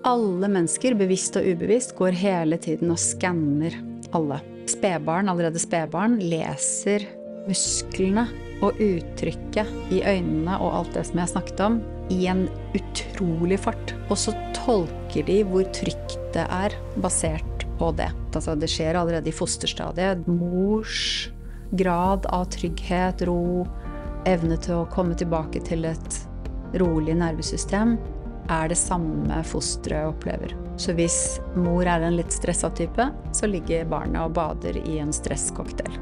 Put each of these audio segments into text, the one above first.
Alle mennesker, bevisst og ubevisst, går hele tiden og skanner alle. Spedbarn, allerede spedbarn, leser musklene og uttrykket i øynene og alt det som jeg snakket om, i en utrolig fart. Og så tolker de hvor trygt det er, basert på det. Altså, det skjer allerede i fosterstadiet. Mors grad av trygghet, ro, evne til å komme tilbake til et rolig nervesystem, er det samme fosteret opplever. Så hvis mor er en litt stresset type, så ligger barnet og bader i en stresscocktail.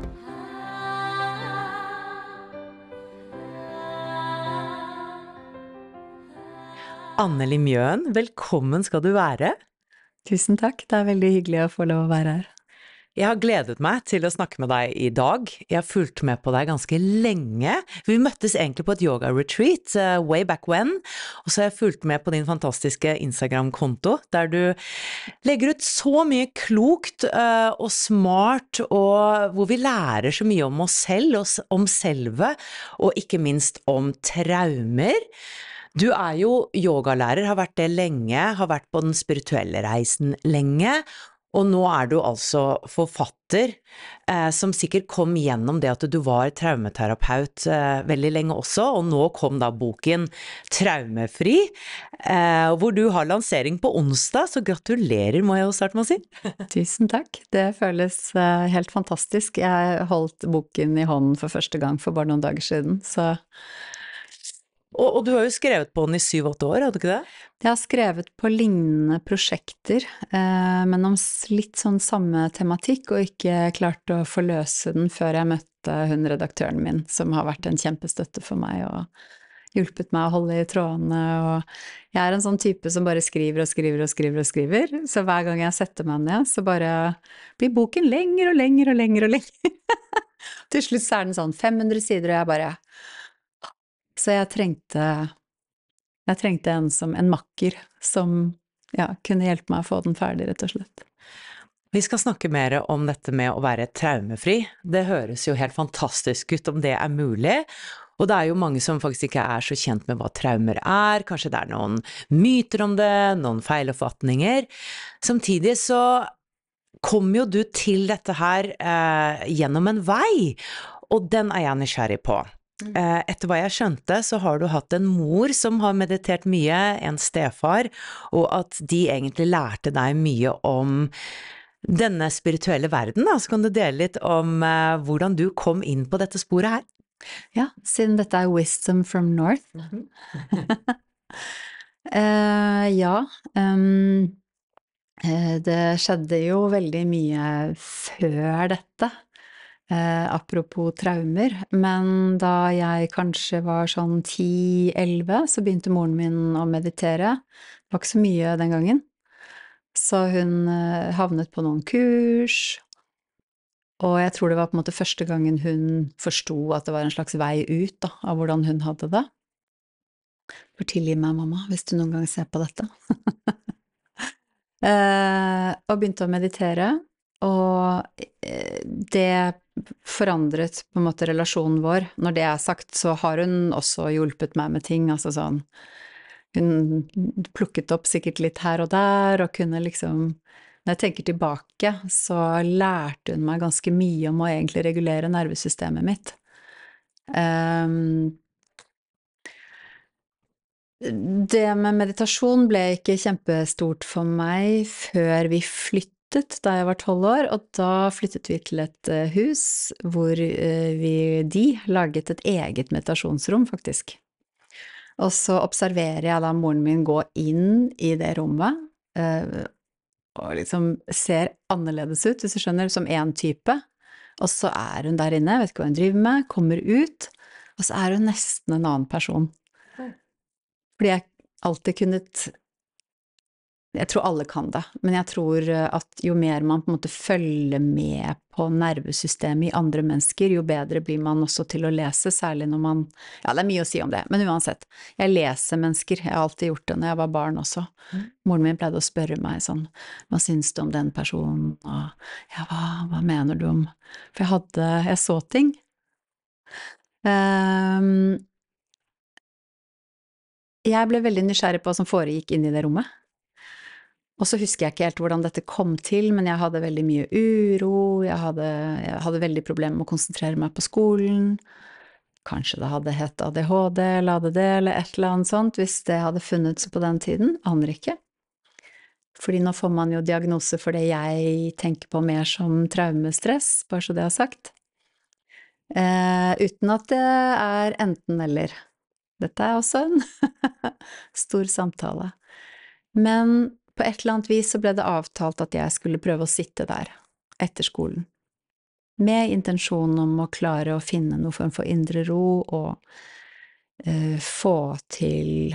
Anneli Mjøen, velkommen skal du være. Tusen takk, det er veldig hyggelig å få lov å være her. Jeg har gledet meg til å snakke med deg i dag. Jeg har fulgt med på deg ganske lenge. Vi møttes egentlig på et yoga-retreat, way back when, og så har jeg fulgt med på din fantastiske Instagram-konto, der du legger ut så mye klokt og smart, og hvor vi lærer så mye om oss selv, om selve, og ikke minst om traumer. Du er jo yogalærer, har vært det lenge, har vært på den spirituelle reisen lenge, og nå er du altså forfatter, som sikkert kom gjennom det at du var traumeterapeut veldig lenge også, og nå kom da boken Traumefri, hvor du har lansering på onsdag, så gratulerer må jeg jo starte med å si. Tusen takk, det føles helt fantastisk. Jeg holdt boken i hånden for første gang for bare noen dager siden, så... Og du har jo skrevet på den i 7-8 år, hadde du ikke det? Jeg har skrevet på lignende prosjekter, men om litt sånn samme tematikk, og ikke klart å forløse den før jeg møtte hun redaktøren min, som har vært en kjempestøtte for meg, og hjulpet meg å holde i trådene, og jeg er en sånn type som bare skriver og skriver og skriver og skriver, så hver gang jeg setter meg ned, så bare blir boken lenger og lenger og lenger og lenger. Til slutt så er den sånn 500 sider, og jeg bare... Så jeg trengte en makker som kunne hjelpe meg å få den ferdig, rett og slett. Vi skal snakke mer om dette med å være traumefri. Det høres jo helt fantastisk ut om det er mulig. Og det er jo mange som faktisk ikke er så kjent med hva traumer er. Kanskje det er noen myter om det, noen feiloppfatninger. Samtidig så kom jo du til dette her gjennom en vei, og den er jeg nysgjerrig på. Etter hva jeg skjønte, så har du hatt en mor som har meditert mye, en stefar, og at de egentlig lærte deg mye om denne spirituelle verden. Så kan du dele litt om hvordan du kom inn på dette sporet her? Ja, siden dette er Wisdom from North. Det skjedde jo veldig mye før dette. Apropos traumer, men da jeg kanskje var sånn 10-11, så begynte moren min å meditere. Det var ikke så mye den gangen. Så hun havnet på noen kurs, og jeg tror det var på en måte første gangen hun forstod at det var en slags vei ut da, av hvordan hun hadde det. Tilgi meg, mamma, hvis du noen gang ser på dette. Og begynte å meditere, og det forandret på en måte relasjonen vår. Når det er sagt, så har hun også hjulpet meg med ting, altså sånn, hun plukket opp sikkert litt her og der, og kunne liksom, når jeg tenker tilbake, så lærte hun meg ganske mye om å egentlig regulere nervesystemet mitt. Det med meditasjon ble ikke kjempestort for meg før vi flyttet da jeg var 12 år, og da flyttet vi til et hus hvor de laget et eget meditasjonsrom, faktisk. Og så observerer jeg da moren min gå inn i det rommet, og liksom ser annerledes ut, hvis du skjønner, som en type. Og så er hun der inne, vet ikke hva hun driver med, kommer ut, og så er hun nesten en annen person. Fordi jeg alltid kunnet, jeg tror alle kan det, men jeg tror at jo mer man på en måte følger med på nervesystemet i andre mennesker, jo bedre blir man også til å lese, særlig når man, ja det er mye å si om det, men uansett, jeg leser mennesker, jeg har alltid gjort det når jeg var barn også. Moren min pleide å spørre meg sånn, hva syns du om den personen, og ja, hva mener du om, for jeg så ting. Jeg ble veldig nysgjerrig på hva som foregikk inne i det rommet. Og så husker jeg ikke helt hvordan dette kom til, men jeg hadde veldig mye uro, jeg hadde veldig problemer med å konsentrere meg på skolen. Kanskje det hadde hett ADHD eller ADD eller et eller annet sånt, hvis det hadde funnet seg på den tiden, aner ikke. Fordi nå får man jo diagnose for det jeg tenker på mer som traumestress, bare så det er sagt. Uten at det er enten eller. Dette er også en stor samtale. Men på et eller annet vis så ble det avtalt at jeg skulle prøve å sitte der etter skolen. Med intensjonen om å klare å finne noe form for indre ro og få til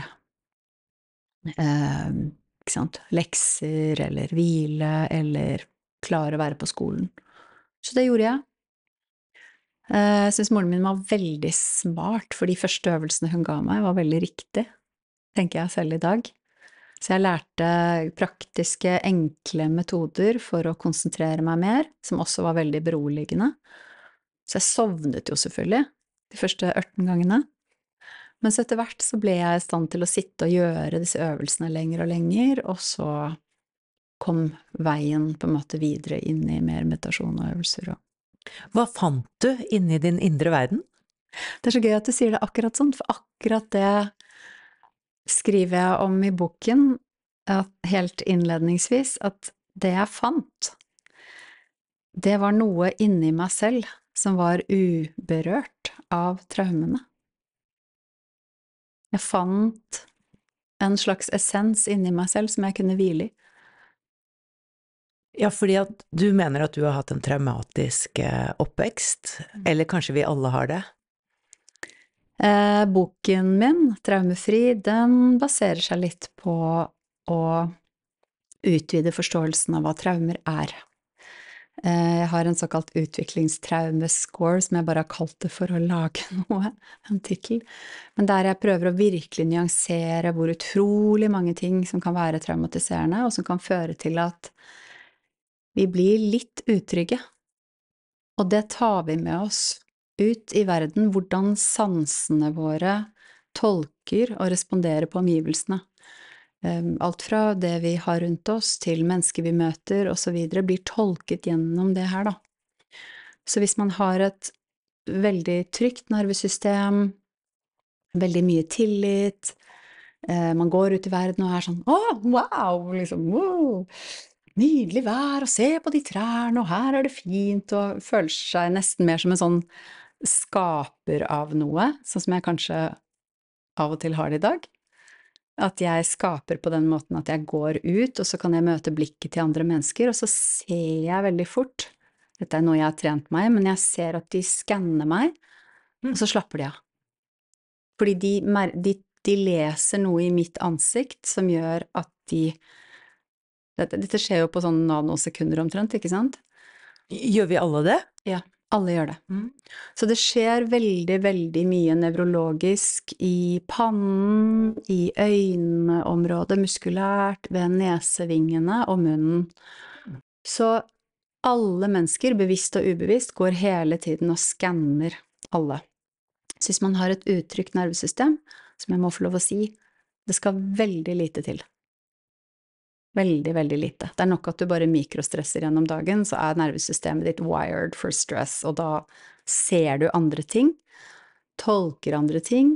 ikke sant, lekser eller hvile eller klare å være på skolen. Så det gjorde jeg. Jeg synes moren min var veldig smart, for de første øvelsene hun ga meg var veldig riktig, tenker jeg selv i dag. Så jeg lærte praktiske, enkle metoder for å konsentrere meg mer, som også var veldig beroligende. Så jeg sovnet jo selvfølgelig de første 18 gangene. Men så etter hvert så ble jeg i stand til å sitte og gjøre disse øvelsene lenger og lenger, og så kom veien på en måte videre inn i mer meditasjon og øvelser. Hva fant du inni din indre verden? Det er så gøy at du sier det akkurat sånn, for akkurat det skriver jeg om i boken, helt innledningsvis, at det jeg fant, det var noe inni meg selv som var uberørt av traumene. Jeg fant en slags essens inni meg selv som jeg kunne hvile i. Ja, fordi at du mener at du har hatt en traumatisk oppvekst, eller kanskje vi alle har det? Boken min, Traumefri, den baserer seg litt på å utvide forståelsen av hva traumer er. Jeg har en såkalt utviklingstraumescore, som jeg bare har kalt det for å lage noe, en titel. Men der jeg prøver å virkelig nyansere hvor utrolig mange ting som kan være traumatiserende, og som kan føre til at vi blir litt utrygge. Og det tar vi med oss ut i verden, hvordan sansene våre tolker og responderer på omgivelsene. Alt fra det vi har rundt oss, til mennesker vi møter, og så videre, blir tolket gjennom det her, da. Så hvis man har et veldig trygt nervesystem, veldig mye tillit, man går ut i verden og er sånn, wow, liksom, wow, nydelig vær, og se på de trærne, og her er det fint, og føler seg nesten mer som en sånn skaper av noe, sånn som jeg kanskje av og til har det i dag. At jeg skaper på den måten at jeg går ut, og så kan jeg møte blikket til andre mennesker, og så ser jeg veldig fort, dette er noe jeg har trent meg, men jeg ser at de skanner meg, og så slapper de av. Fordi de leser noe i mitt ansikt som gjør at dette skjer jo på sånn nanosekunder omtrent, ikke sant? Gjør vi alle det? Ja, alle gjør det. Så det skjer veldig, veldig mye nevrologisk i pannen, i øyneområdet, muskulært, ved nesevingene og munnen. Så alle mennesker, bevisst og ubevisst, går hele tiden og skanner alle. Så hvis man har et utrygt nervesystem, som jeg må få lov å si, det skal veldig lite til. Veldig, veldig lite. Det er nok at du bare mikrostresser gjennom dagen, så er nervesystemet ditt wired for stress, og da ser du andre ting, tolker andre ting,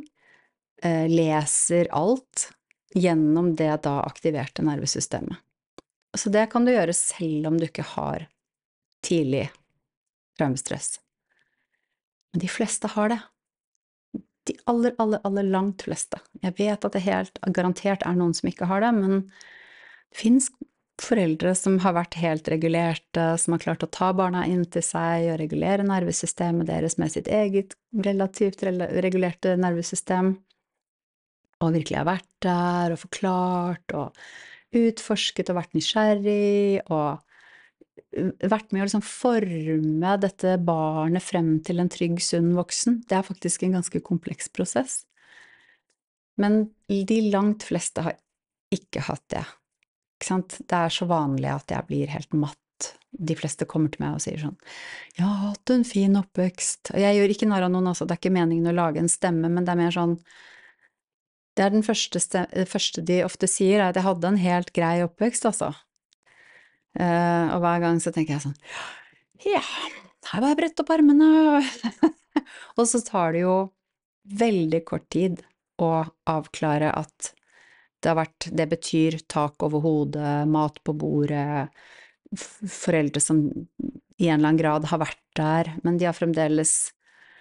leser alt gjennom det da aktiverte nervesystemet. Så det kan du gjøre selv om du ikke har tidlig traumestress. Men de fleste har det. De aller langt fleste. Jeg vet at det helt garantert er noen som ikke har det, men det finnes foreldre som har vært helt regulerte, som har klart å ta barna inn til seg og regulere nervesystemet deres med sitt eget relativt regulerte nervesystem, og virkelig har vært der og forklart og utforsket og vært nysgjerrig og vært med å liksom forme dette barnet frem til en trygg, sunn voksen. Det er faktisk en ganske kompleks prosess. Men de langt fleste har ikke hatt det. Ikke sant? Det er så vanlig at jeg blir helt matt. De fleste kommer til meg og sier sånn, jeg har hatt en fin oppvekst. Og jeg gjør ikke narr av noen, altså. Det er ikke meningen å lage en stemme, men det er mer sånn, Det den første de ofte sier, at jeg hadde en helt grei oppvekst, altså. Og hver gang så tenker jeg sånn, ja, her var jeg brett opp armene. Og så tar det jo veldig kort tid å avklare at det betyr tak over hodet, mat på bordet, foreldre som i en eller annen grad har vært der, men de har fremdeles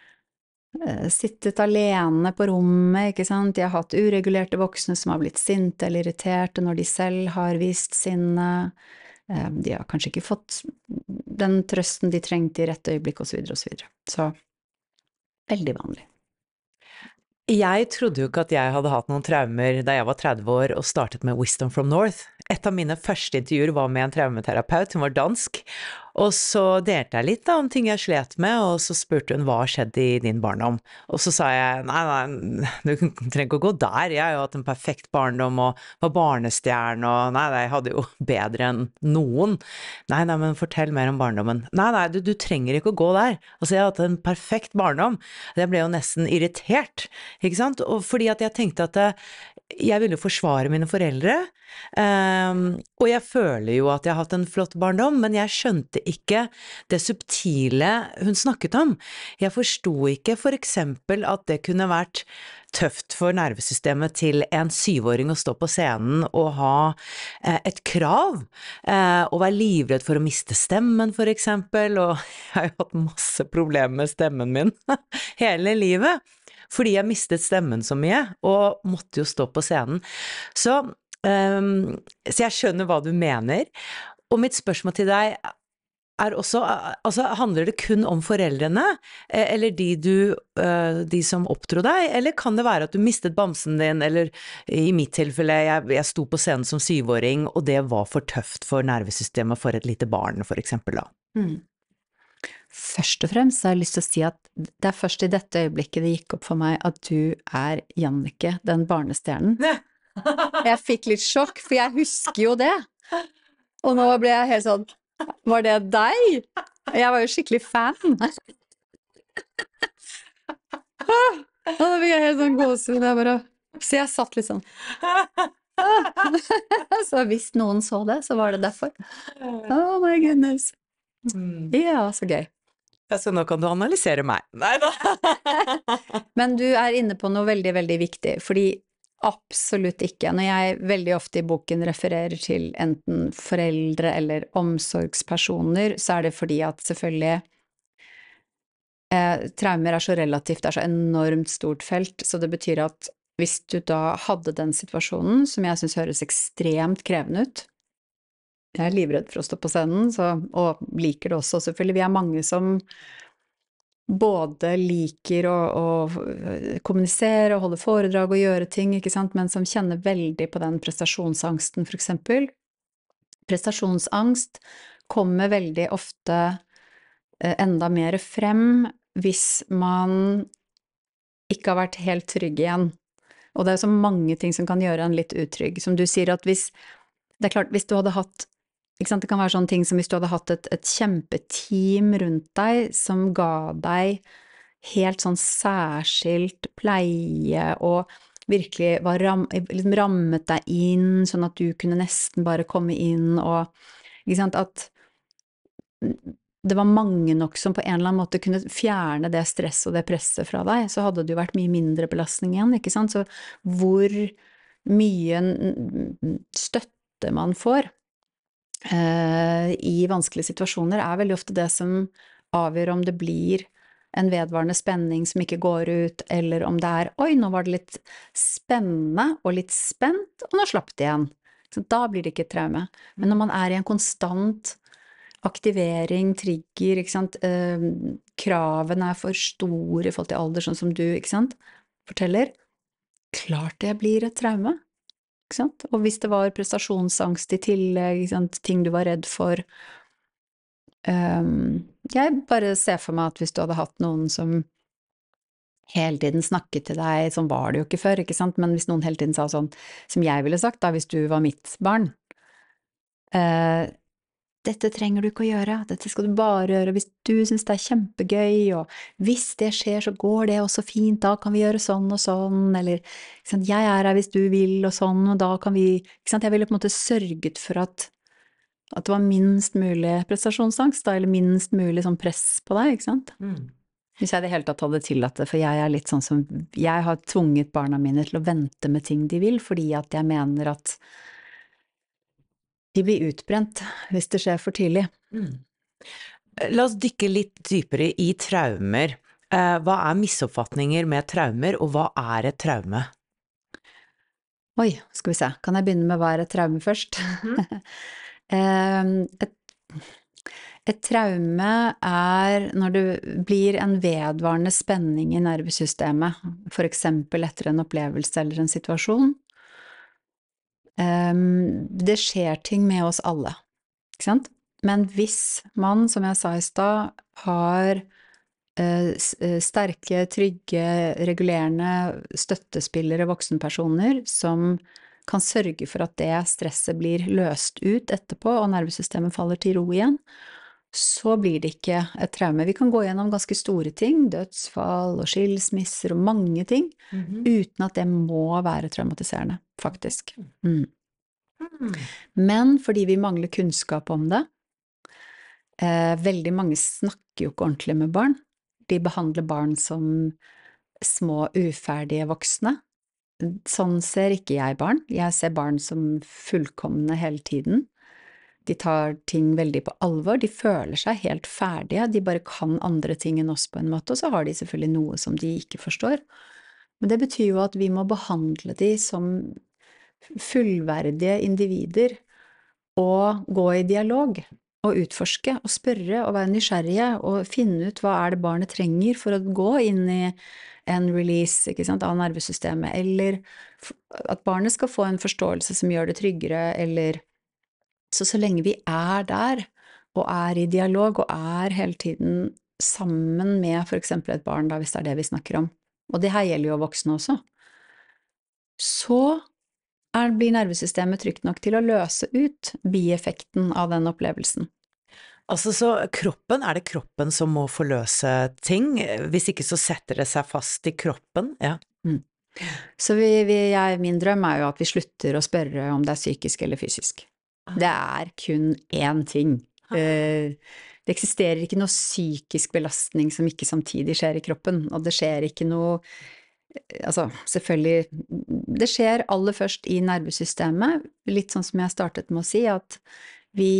sittet alene på rommet, ikke sant? De har hatt uregulerte voksne som har blitt sinte eller irriterte når de selv har vist sinne. De har kanskje ikke fått den trøsten de trengte i rett øyeblikk, og så videre, og så videre. Så veldig vanlig. Jeg trodde jo ikke at jeg hadde hatt noen traumer da jeg var 30 år og startet med Wisdom from North. Et av mine første intervjuer var med en traumeterapeut, hun var dansk, og så delte jeg litt om ting jeg slet med, og så spurte hun hva skjedde i din barndom. Og så sa jeg, nei, du trenger ikke å gå der, jeg har jo hatt en perfekt barndom og var barnestjerne, og nei, jeg hadde jo bedre enn noen. Nei, men fortell mer om barndommen. Nei, du trenger ikke å gå der. Altså, jeg har hatt en perfekt barndom. Jeg ble jo nesten irritert, ikke sant? Og fordi at jeg tenkte at jeg ville forsvare mine foreldre, og jeg føler jo at jeg har hatt en flott barndom, men jeg skjønte ikke det subtile hun snakket om. Jeg forsto ikke for eksempel at det kunne vært tøft for nervesystemet til en 7-åring å stå på scenen og ha et krav, og være livredd for å miste stemmen for eksempel, og jeg har jo hatt masse problemer med stemmen min hele livet, fordi jeg mistet stemmen så mye, og måtte jo stå på scenen. Så jeg skjønner hva du mener, og mitt spørsmål til deg også, altså handler det kun om foreldrene, eller de som oppdro deg, eller kan det være at du mistet bamsen din, eller i mitt tilfelle, jeg sto på scenen som 7-åring, og det var for tøft for nervesystemet for et lite barn, for eksempel da? Først og fremst så har jeg lyst til å si at det først i dette øyeblikket det gikk opp for meg at du Jannicke, den barnestjernen. Jeg fikk litt sjokk, for jeg husker jo det. Og nå ble jeg helt sånn, var det deg? Jeg var jo skikkelig fan. Og da fikk jeg helt sånn gåsehud, så jeg satt litt sånn. Så hvis noen så det, så var det derfor. Oh my goodness. Ja, så gøy. Så nå kan du analysere meg. Neida. Men du inne på noe veldig, veldig viktig, fordi absolutt ikke. Når jeg veldig ofte i boken refererer til enten foreldre eller omsorgspersoner, så det fordi at selvfølgelig traumer så relativt, det så enormt stort felt, så det betyr at hvis du da hadde den situasjonen, som jeg synes høres ekstremt krevende ut, jeg livredd for å stå på scenen, og liker det også, selvfølgelig. Vi mange som både liker å kommunisere og holde foredrag og gjøre ting, ikke sant, men som kjenner veldig på den prestasjonsangsten, for eksempel. Prestasjonsangst kommer veldig ofte enda mer frem hvis man ikke har vært helt trygg igjen. Og det så mange ting som kan gjøre en litt utrygg. Som du sier at det klart, hvis du hadde hatt, ikke sant, det kan være sånne ting som hvis du hadde hatt et kjempeteam rundt deg som ga deg helt sånn særskilt pleie og virkelig var liksom rammet deg inn sånn at du kunne nesten bare komme inn og, ikke sant, at det var mange nok som på en eller annen måte kunne fjerne det stress og det presset fra deg, så hadde det jo vært mye mindre belastning igjen, ikke sant? Så hvor mye støtte man får i vanskelige situasjoner veldig ofte det som avgjør om det blir en vedvarende spenning som ikke går ut, eller om det oi, nå var det litt spennende og litt spent, og nå slapp det igjen. Så da blir det ikke et traume. Men når man i en konstant aktivering, trigger, ikke sant, kravene for store i forhold til alder, sånn som du, ikke sant, forteller, klart det blir et traume. Ikke sant? Og hvis det var prestasjonsangst i tillegg, ikke sant? Ting du var redd for. Jeg bare ser for meg at hvis du hadde hatt noen som hele tiden snakket til deg, sånn var det jo ikke før, ikke sant? Men hvis noen hele tiden sa sånn, som jeg ville sagt da, hvis du var mitt barn, dette trenger du ikke å gjøre, dette skal du bare gjøre hvis du synes det kjempegøy, og hvis det skjer så går det også fint, da kan vi gjøre sånn og sånn, eller ikke sant, jeg her hvis du vil og sånn, og da kan vi, ikke sant, jeg ville på en måte sørget for at det var minst mulig prestasjonsangst da, eller minst mulig sånn press på deg, ikke sant? Hvis jeg i det hele tatt hadde tillatt det, for jeg litt sånn som, jeg har tvunget barna mine til å vente med ting de vil, fordi at jeg mener at de blir utbrent hvis det skjer for tidlig. La oss dykke litt dypere i traumer. Hva misoppfatninger med traumer, og hva et traume? Oi, skal vi se, kan jeg begynne med hva et traume først? Et traume når det blir en vedvarende spenning i nervesystemet, for eksempel etter en opplevelse eller en situasjon. Det skjer ting med oss alle, ikke sant? Men hvis man, som jeg sa i stad, har sterke, trygge, regulerende støttespillere, voksenpersoner, som kan sørge for at det stresset blir løst ut etterpå, og nervesystemet faller til ro igjen, så blir det ikke et traume. Vi kan gå gjennom ganske store ting, dødsfall og skilsmisser og mange ting, uten at det må være traumatiserende, faktisk. Men fordi vi mangler kunnskap om det, veldig mange snakker jo ikke ordentlig med barn. De behandler barn som små, uferdige voksne. Sånn ser ikke jeg barn. Jeg ser barn som fullkomne hele tiden. De tar ting veldig på alvor, de føler seg helt ferdige, de bare kan andre ting enn oss på en måte, og så har de selvfølgelig noe som de ikke forstår. Men det betyr jo at vi må behandle de som fullverdige individer, og gå i dialog, og utforske, og spørre, og være nysgjerrige, og finne ut hva det barnet trenger for å gå inn i en release, ikke sant, av nervesystemet, eller at barnet skal få en forståelse som gjør det tryggere, eller så lenge vi der, og i dialog, og hele tiden sammen med for eksempel et barn, da, hvis det det vi snakker om, og det her gjelder jo voksne også, så blir nervesystemet trygt nok til å løse ut bieffekten av den opplevelsen. Altså, så kroppen, det kroppen som må forløse ting? Hvis ikke så setter det seg fast i kroppen, ja. Så min drøm jo at vi slutter å spørre om det psykisk eller fysisk. Det kun én ting. Det eksisterer ikke noe psykisk belastning som ikke samtidig skjer i kroppen, og det skjer ikke noe, altså selvfølgelig, det skjer aller først i nervesystemet, litt sånn som jeg startet med å si, at vi,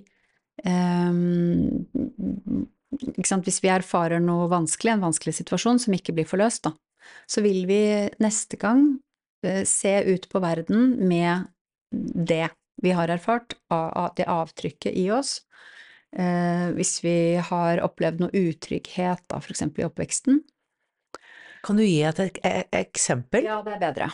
ikke sant, hvis vi erfarer noe vanskelig, en vanskelig situasjon som ikke blir forløst da, så vil vi neste gang se ut på verden med det vi har erfart, det avtrykket i oss. Hvis vi har opplevd noe utrygghet, da, for eksempel i oppveksten. Kan du gi et eksempel? Ja, det bedre.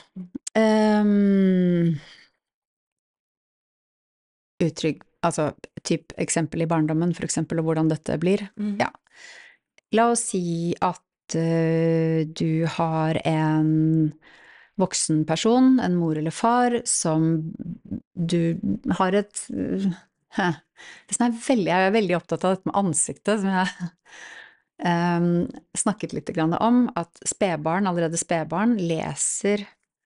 Altså typ eksempel i barndommen, for eksempel, og hvordan dette blir. Ja. La oss si at du har en voksen person, en mor eller far, som du har det som jeg veldig opptatt av dette med ansiktet, som jeg snakket litt om, at allerede spedbarn leser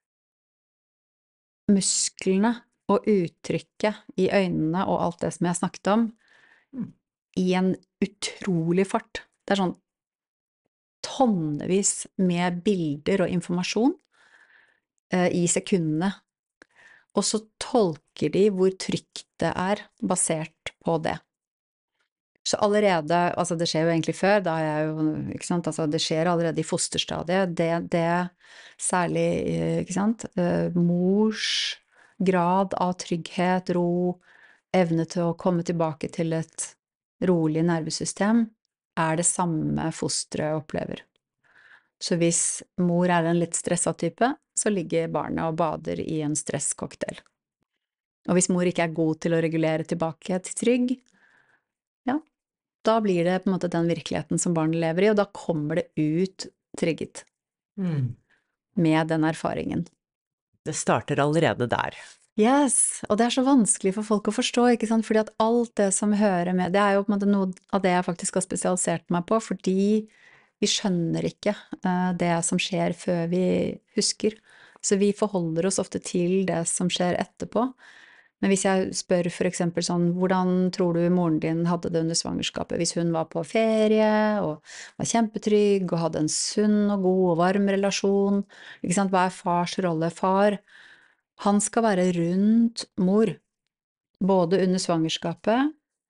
musklene og uttrykket i øynene og alt det som jeg snakket om, i en utrolig fart. Det sånn tonnevis med bilder og informasjon i sekundene, og så tolker de hvor trygt det basert på det. Så allerede, altså det skjer jo egentlig før, da jeg jo, ikke sant, altså det skjer allerede i fosterstadiet, det særlig, ikke sant, mors grad av trygghet, ro, evne til å komme tilbake til et rolig nervesystem, det samme fosteret opplever. Så hvis mor en litt stresset type, så ligger barnet og bader i en stresscocktail. Og hvis mor ikke god til å regulere tilbake til trygg, ja, da blir det på en måte den virkeligheten som barnet lever i, og da kommer det ut trygget med den erfaringen. Det starter allerede der. Yes, og det så vanskelig for folk å forstå, ikke sant, fordi at alt det som hører med, det jo på en måte noe av det jeg faktisk har spesialisert meg på, fordi vi skjønner ikke det som skjer før vi husker. Så vi forholder oss ofte til det som skjer etterpå. Men hvis jeg spør for eksempel sånn, hvordan tror du moren din hadde det under svangerskapet? Hvis hun var på ferie og var kjempetrygg og hadde en sunn og god og varm relasjon, ikke sant, hva fars rolle? Far, han skal være rundt mor, både under svangerskapet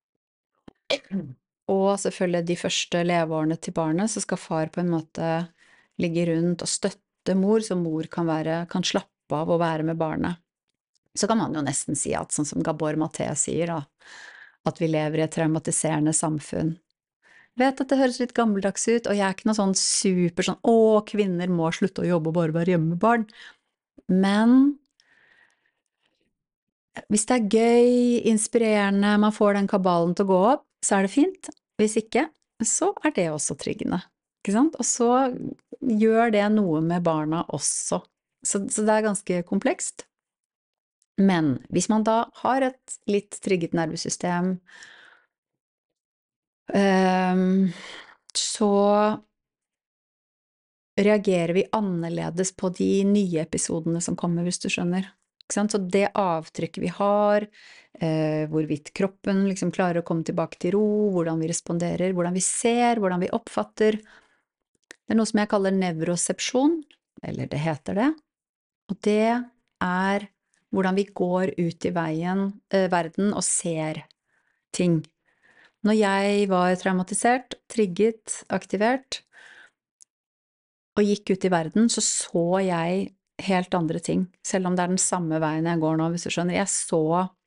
og selvfølgelig de første leveårene til barnet, så skal far på en måte ligge rundt og støtte mor, så mor kan slappe av og være med barnet. Så kan man jo nesten si at, sånn som Gabor Maté sier da, at vi lever i et traumatiserende samfunn. Vet at det høres litt gammeldags ut, og jeg ikke noe sånn super sånn, kvinner må slutte å jobbe og bare være hjemme med barn. Men hvis det gøy, inspirerende, man får den kabalen til å gå opp, så det fint. Hvis ikke, så det også tryggende. Ikke sant? Og så gjør det noe med barna også. Så det ganske komplekst. Men hvis man da har et litt trigget nervesystem, så reagerer vi annerledes på de nye episodene som kommer, hvis du skjønner. Ikke sant? Så det avtrykket vi har, hvorvidt kroppen liksom klarer å komme tilbake til ro, hvordan vi responderer, hvordan vi ser, hvordan vi oppfatter. Det noe som jeg kaller nevrosepsjon, eller det heter det, og det hvordan vi går ut i verden og ser ting. Når jeg var traumatisert, trigget, aktivert, og gikk ut i verden, så jeg helt andre ting, selv om det den samme veien jeg går nå, hvis du skjønner. Jeg så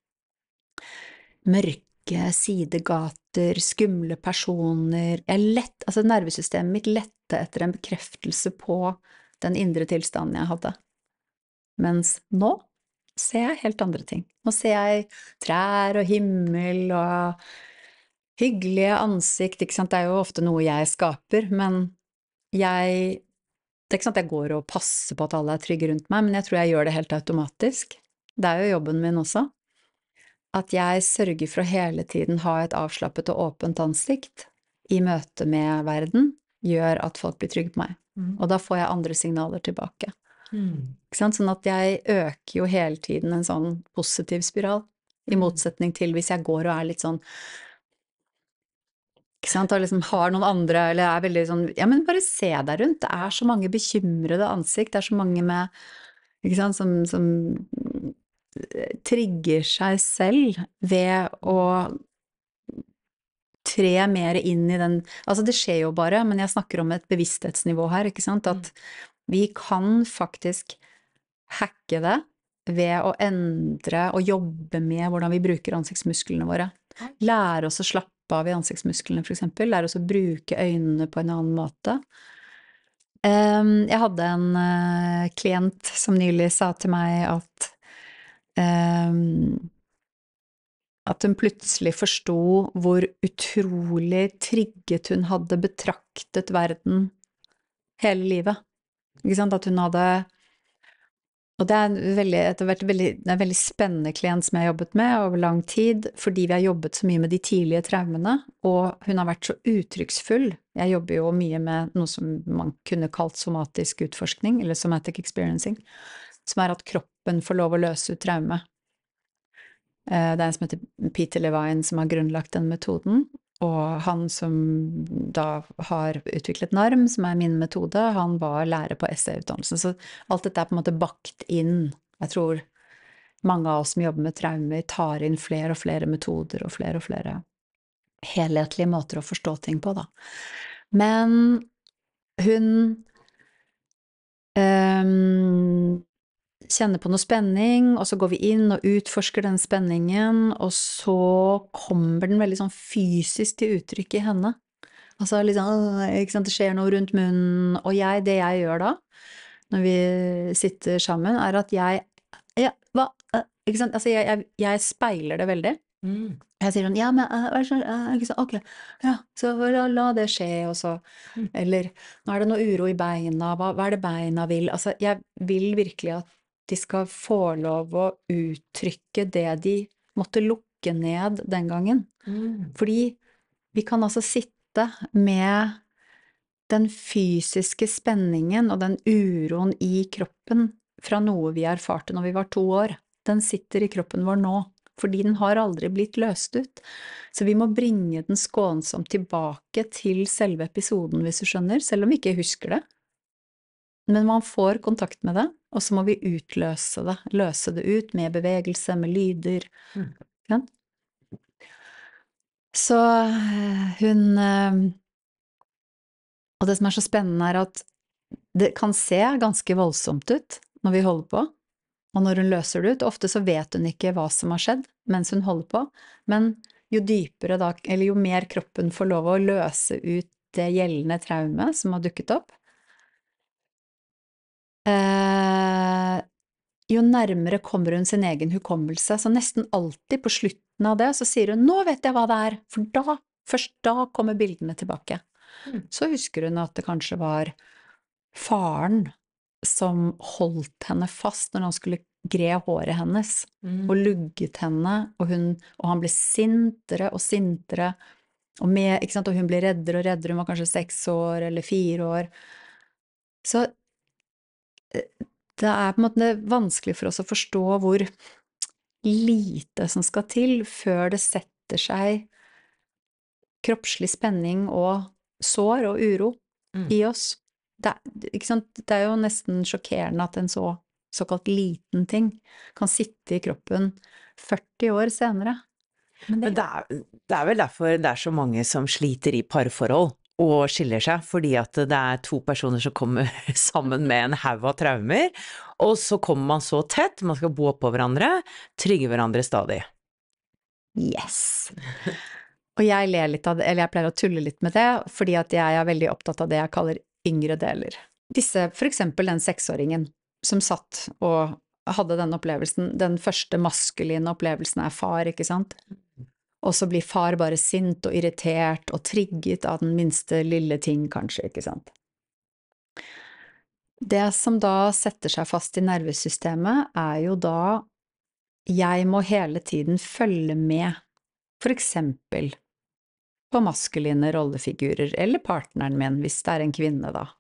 mørke sidegater, skumle personer, altså nervesystemet mitt lette etter en bekreftelse på den indre tilstanden jeg hadde. Mens nå ser jeg helt andre ting. Nå ser jeg trær og himmel og hyggelige ansikt, ikke sant? Det jo ofte noe jeg skaper, men det ikke sant at jeg går og passer på at alle trygge rundt meg, men jeg tror jeg gjør det helt automatisk. Det jo jobben min også. At jeg sørger for å hele tiden ha et avslappet og åpent ansikt i møte med verden, gjør at folk blir trygge på meg. Og da får jeg andre signaler tilbake. Ikke sant? Sånn at jeg øker jo hele tiden en sånn positiv spiral, i motsetning til hvis jeg går og litt sånn, ikke sant, og liksom har noen andre, eller veldig sånn, ja, men bare se deg rundt, det så mange bekymrede ansikt, det så mange med, ikke sant, som trigger seg selv ved å tre mer inn i den, altså det skjer jo bare, men jeg snakker om et bevissthetsnivå her, ikke sant, at vi kan faktisk hacke det ved å endre og jobbe med hvordan vi bruker ansiktsmusklene våre. Lære oss å slappe av i ansiktsmusklene, for eksempel. Lære oss å bruke øynene på en annen måte. Jeg hadde en klient som nylig sa til meg at hun plutselig forsto hvor utrolig trigget hun hadde betraktet verden hele livet. Ikke sant, at hun hadde, og det en veldig spennende klient som jeg har jobbet med over lang tid, fordi vi har jobbet så mye med de tidlige traumene, og hun har vært så uttrykksfull. Jeg jobber jo mye med noe som man kunne kalt somatisk utforskning, eller somatic experiencing, som at kroppen får lov å løse ut traume. Det en som heter Peter Levine som har grunnlagt den metoden, og han som da har utviklet NARM, som min metode, han var lærer på SE-utdannelsen, så alt dette på en måte bakt inn. Jeg tror mange av oss som jobber med traumer tar inn flere og flere metoder og flere helhetlige måter å forstå ting på da. Men hun kjenner på noe spenning, og så går vi inn og utforsker den spenningen, og så kommer den veldig sånn fysisk til uttrykk i henne. Altså liksom, ikke sant, det skjer noe rundt munnen, og det jeg gjør da, når vi sitter sammen, at ikke sant, altså jeg speiler det veldig. Jeg sier sånn, ja, men ikke sant, ok, ja, så la det skje, og så, eller, nå det noe uro i beina, hva det beina vil, altså jeg vil virkelig at de skal få lov å uttrykke det de måtte lukke ned den gangen. Fordi vi kan altså sitte med den fysiske spenningen og den uroen i kroppen fra noe vi erfarte når vi var 2 år. Den sitter i kroppen vår nå, fordi den har aldri blitt løst ut. Så vi må bringe den skånsomt tilbake til selve episoden, hvis du skjønner, selv om vi ikke husker det. Men man får kontakt med det, og så må vi utløse det, løse det ut med bevegelse, med lyder. Ja. Så hun og det som så spennende at det kan se ganske voldsomt ut når vi holder på, og når hun løser det ut. Ofte så vet hun ikke hva som har skjedd mens hun holder på, men jo dypere da, eller jo mer kroppen får lov å løse ut det gjeldende traume som har dukket opp, jo nærmere kommer hun sin egen hukommelse. Så nesten alltid på slutten av det så sier hun, nå vet jeg hva det for da, først da kommer bildene tilbake. Så husker hun at det kanskje var faren som holdt henne fast når han skulle gre håret hennes, og lugget henne, og han ble sintere og sintere, ikke sant, og hun ble reddere og reddere, hun var kanskje 6 år eller 4 år. Så det på en måte vanskelig for oss å forstå hvor lite som skal til før det setter seg kroppslig spenning og sår og uro i oss. Ikke sant? Det jo nesten sjokkerende at en såkalt liten ting kan sitte i kroppen 40 år senere. Men det vel derfor det så mange som sliter i parforhold og skiller seg, fordi at det 2 personer som kommer sammen med en haug av traumer, og så kommer man så tett, man skal bo oppå hverandre, trygge hverandre stadig. Yes! Og jeg ler litt av det, eller jeg pleier å tulle litt med det, fordi at jeg veldig opptatt av det jeg kaller yngre deler. For eksempel den 6-åringen som satt og hadde den opplevelsen, den første maskuline opplevelsen far, ikke sant? Og så blir far bare sint og irritert og trigget av den minste lille ting, kanskje, ikke sant? Det som da setter seg fast i nervesystemet jo da jeg må hele tiden følge med, for eksempel på maskuline rollefigurer, eller partneren min, hvis det en kvinne da,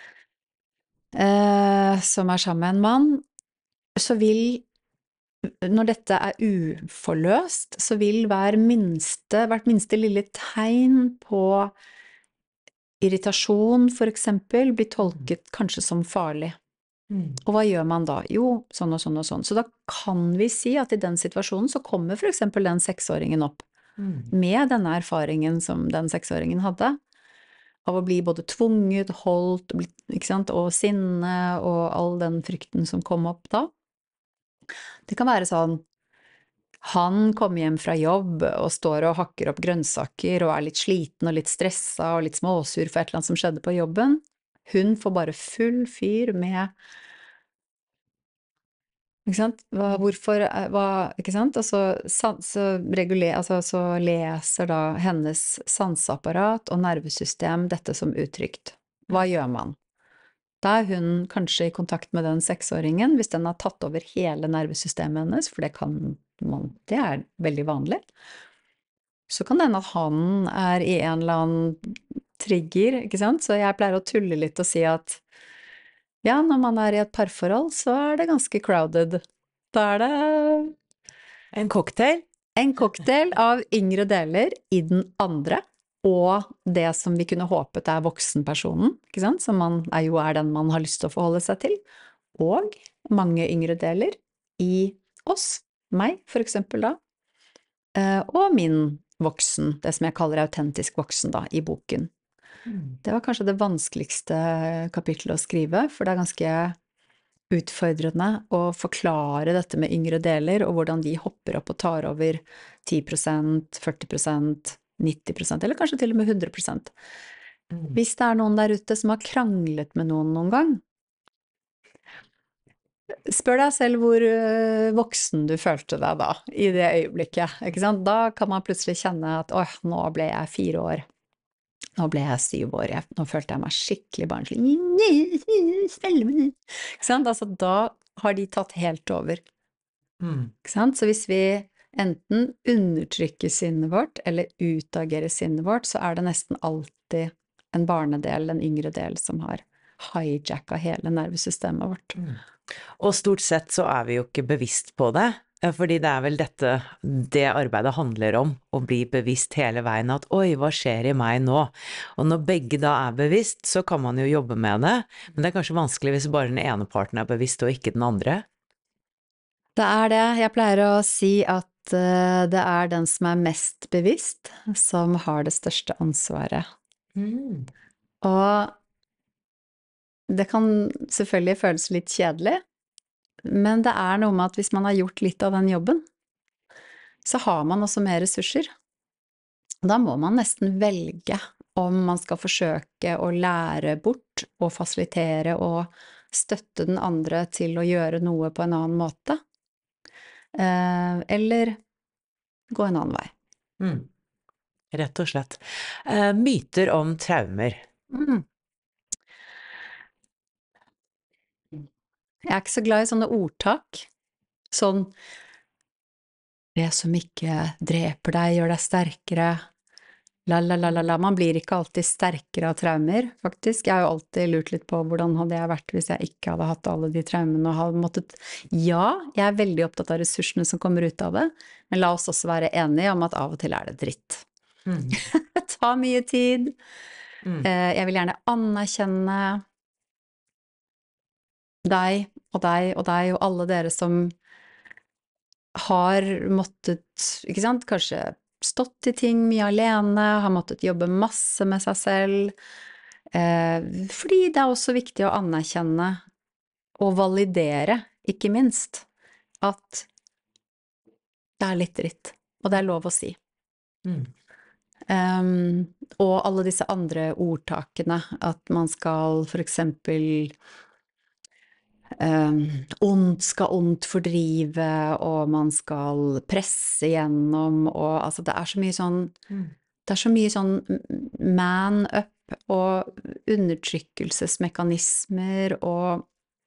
som sammen med en mann, så når dette uforløst, så vil hvert minste lille tegn på irritasjon, for eksempel, bli tolket kanskje som farlig. Og hva gjør man da? Jo, sånn og sånn og sånn. Så da kan vi si at i den situasjonen så kommer for eksempel den 6-åringen opp, med denne erfaringen som den 6-åringen hadde, av å bli både tvunget, holdt, ikke sant, og sinne, og all den frykten som kom opp da. Det kan være sånn, han kommer hjem fra jobb og står og hakker opp grønnsaker og litt sliten og litt stresset og litt småsur for et eller annet som skjedde på jobben. Hun får bare full fyr med, ikke sant, ikke sant, og så leser da hennes sanseapparat og nervesystem dette som uttrykt. Hva gjør man? Da hun kanskje i kontakt med den 6-åringen, hvis den har tatt over hele nervesystemet hennes, for det veldig vanlig, så kan det hende at han i en eller annen trigger, ikke sant? Så jeg pleier å tulle litt og si at ja, når man i et parforhold, så det ganske crowded. Da det En cocktail? En cocktail av yngre deler i den andre, og det som vi kunne håpet voksenpersonen, ikke sant? Som jo den man har lyst til å forholde seg til, og mange yngre deler i oss, meg for eksempel da, og min voksen, det som jeg kaller autentisk voksen da, i boken. Det var kanskje det vanskeligste kapittelet å skrive, for det ganske utfordrende å forklare dette med yngre deler, og hvordan de hopper opp og tar over 10%, 40%, 90%, eller kanskje til og med 100%. Hvis det noen der ute som har kranglet med noen gang, spør deg selv hvor voksen du følte deg da, i det øyeblikket, ikke sant? Da kan man plutselig kjenne at, nå ble jeg 4 år, nå ble jeg 7 år, nå følte jeg meg skikkelig barnslig, ikke sant? Altså da har de tatt helt over. Mm. Ikke sant? Så hvis vi enten undertrykker sinnet vårt, eller utagerer sinnet vårt, så det nesten alltid en barnedel, en yngre del, som har hijacka hele nervesystemet vårt. Og stort sett så vi jo ikke bevisst på det, fordi det vel dette det arbeidet handler om, å bli bevisst hele veien at oi, hva skjer i meg nå? Og når begge da bevisst, så kan man jo jobbe med det, men det kanskje vanskelig hvis bare den ene parten bevisst og ikke den andre. Det det. Jeg pleier å si at det den som mest bevisst, som har det største ansvaret. Og det kan selvfølgelig føles litt kjedelig, men det noe med at hvis man har gjort litt av den jobben, så har man også mer ressurser. Da må man nesten velge om man skal forsøke å lære bort og fasilitere og støtte den andre til å gjøre noe på en annen måte, eller gå en annen vei. Rett og slett. Myter om traumer. Jeg ikke så glad i sånne ordtak. Sånn det som ikke dreper deg, gjør deg sterkere. La. Man blir ikke alltid sterkere av traumer, faktisk. Jeg har jo alltid lurt litt på hvordan hadde jeg vært hvis jeg ikke hadde hatt alle de traumene og hadde måttet. Ja, jeg veldig opptatt av ressursene som kommer ut av det, men la oss også være enige om at av og til det dritt. Det tar mye tid. Jeg vil gjerne anerkjenne deg og deg og deg og alle dere som har måttet, ikke sant, kanskje stått i ting mye alene, har måttet jobbe masse med seg selv, fordi det også viktig å anerkjenne og validere, ikke minst, at det litt dritt, og det lov å si. Og alle disse andre ordtakene, at man skal for eksempel ondt skal ondt fordrive, og man skal presse gjennom, og altså det så mye sånn, det så mye sånn man up og undertrykkelsesmekanismer, og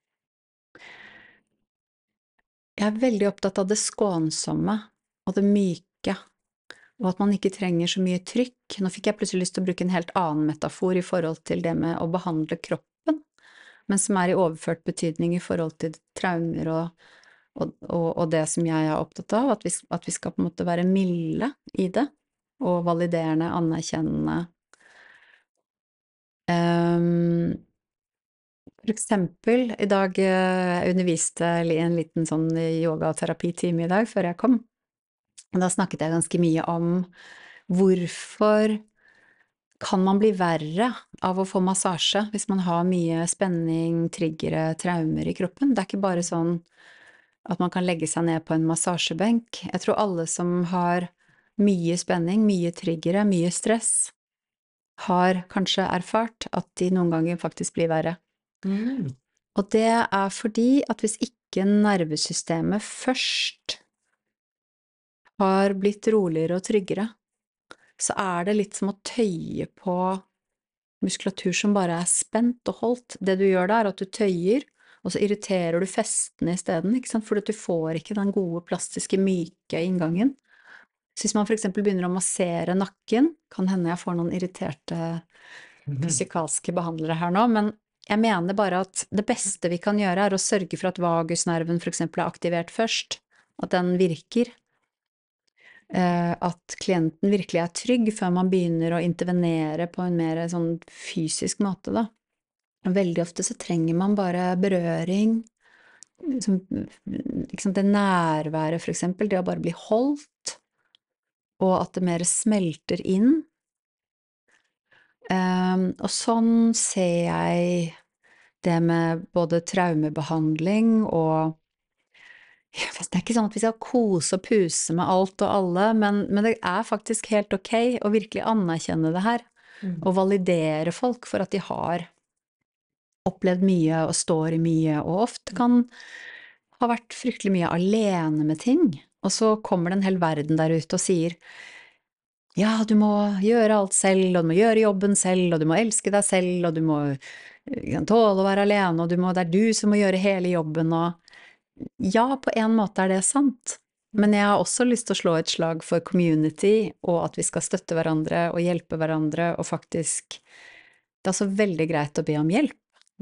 jeg veldig opptatt av det skånsomme og det myke, og at man ikke trenger så mye trykk. Nå fikk jeg plutselig lyst til å bruke en helt annen metafor i forhold til det med å behandle kroppen, men som i overført betydning i forhold til traumer og det som jeg opptatt av, at vi skal på en måte være milde i det, og validerende, anerkjennende. For eksempel, i dag underviste i en liten sånn yoga-terapitime i dag, før jeg kom. Da snakket jeg ganske mye om hvorfor kan man bli verre av å få massasje hvis man har mye spenning, triggere, traumer i kroppen. Det ikke bare sånn at man kan legge seg ned på en massasjebenk. Jeg tror alle som har mye spenning, mye triggere, mye stress, har kanskje erfart at de noen ganger faktisk blir verre. Og det fordi at hvis ikke nervesystemet først har blitt roligere og tryggere, så det litt som å tøye på muskulatur som bare spent og holdt. Det du gjør da at du tøyer, og så irriterer du festene i stedet, ikke sant? For at du får ikke den gode, plastiske, myke inngangen. Så hvis man for eksempel begynner å massere nakken, kan hende jeg får noen irriterte fysikalske behandlere her nå, men jeg mener bare at det beste vi kan gjøre å sørge for at vagusnerven for eksempel aktivert først, at den virker, at klienten virkelig trygg før man begynner å intervenere på en mer sånn fysisk måte da. Veldig ofte så trenger man bare berøring, liksom det nærværet for eksempel, det å bare bli holdt, og at det mer smelter inn. Og sånn ser jeg det med både traumebehandling og det ikke sånn at vi skal kose og puse med alt og alle, men det faktisk helt ok å virkelig anerkjenne det her, og validere folk for at de har opplevd mye og står i mye, og ofte kan ha vært fryktelig mye alene med ting, og så kommer det en hel verden der ute og sier ja, du må gjøre alt selv, og du må gjøre jobben selv, og du må elske deg selv, og du må tåle å være alene, og det du som må gjøre hele jobben, og Ja, på en måte det sant. Men jeg har også lyst til å slå et slag for community, og at vi skal støtte hverandre og hjelpe hverandre, og faktisk det er også veldig greit å be om hjelp.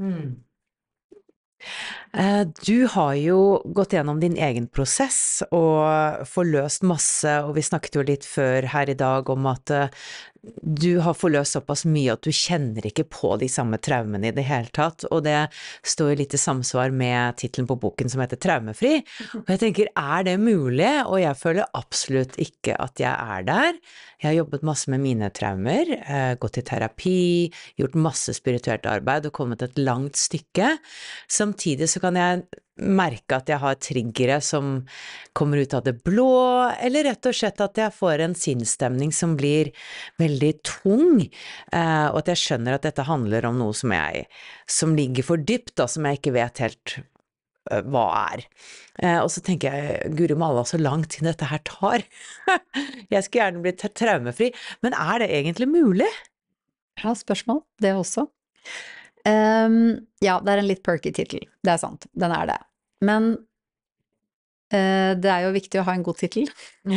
Du har jo gått gjennom din egen prosess og forløst masse, og vi snakket jo litt før her i dag om at du har forløst såpass mye at du kjenner ikke på de samme traumene i det hele tatt, og det står jo litt i samsvar med titelen på boken som heter Traumefri, og jeg tenker, det mulig? Og jeg føler absolutt ikke at jeg der. Jeg har jobbet masse med mine traumer, gått i terapi, gjort masse spirituelt arbeid og kommet et langt stykke. Samtidig så kan jeg merke at jeg har triggere som kommer ut av det blå, eller rett og slett at jeg får en sinnsstemning som blir veldig tung, og at jeg skjønner at dette handler om noe som ligger for dypt, da, som jeg ikke vet helt hva og så tenker jeg, Guri malla, så lang tid dette her tar. Jeg skulle gjerne bli traumefri, men det egentlig mulig? Ja, spørsmål, det også. Ja, det en litt perky tittel, det sant, den det. Men det jo viktig å ha en god tittel.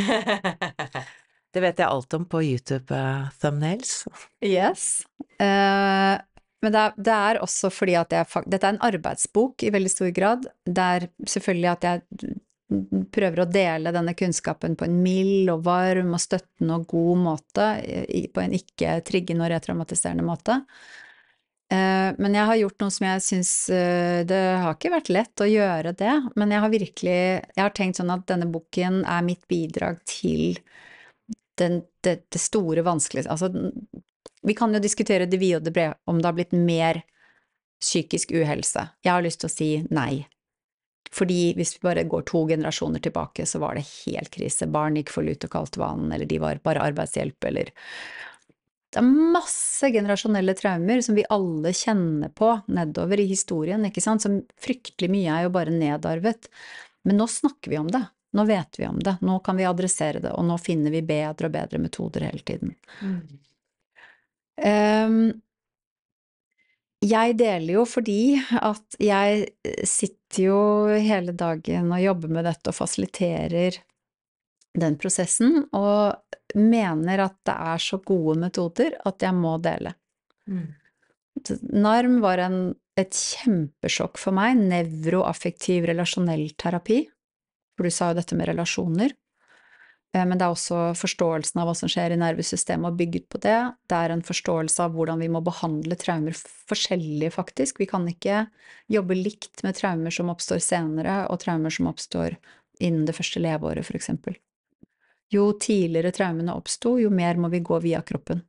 Det vet jeg alt om på YouTube-thumbnails. Yes. Men det også fordi at dette en arbeidsbok i veldig stor grad, der selvfølgelig at jeg prøver å dele denne kunnskapen på en mild og varm og støttende og god måte, på en ikke triggende og retraumatiserende måte. Men jeg har gjort noe som jeg synes, det har ikke vært lett å gjøre det, men jeg har tenkt sånn at denne boken mitt bidrag til det store vanskelige, altså vi kan jo diskutere det vide og det brede, om det har blitt mer psykisk uhelse. Jeg har lyst til å si nei. Fordi hvis vi bare går 2 generasjoner tilbake, så var det helt krise. Barn gikk for lut og kaldt vann, eller de var bare arbeidshjelp, eller det masse generasjonelle traumer som vi alle kjenner på nedover i historien, ikke sant? Som fryktelig mye jo bare nedarvet. Men nå snakker vi om det. Nå vet vi om det. Nå kan vi adressere det, og nå finner vi bedre og bedre metoder hele tiden. Jeg deler jo fordi at jeg sitter jo hele dagen og jobber med dette og fasiliterer den prosessen, og mener at det så gode metoder at jeg må dele. NARM var et kjempesjokk for meg, nevroaffektiv relasjonell terapi, for du sa jo dette med relasjoner, men det også forståelsen av hva som skjer i nervesystemet og bygget på det. Det en forståelse av hvordan vi må behandle traumer forskjellig faktisk. Vi kan ikke jobbe likt med traumer som oppstår senere, og traumer som oppstår innen det første leveåret for eksempel. Jo tidligere traumene oppstod, jo mer må vi gå via kroppen.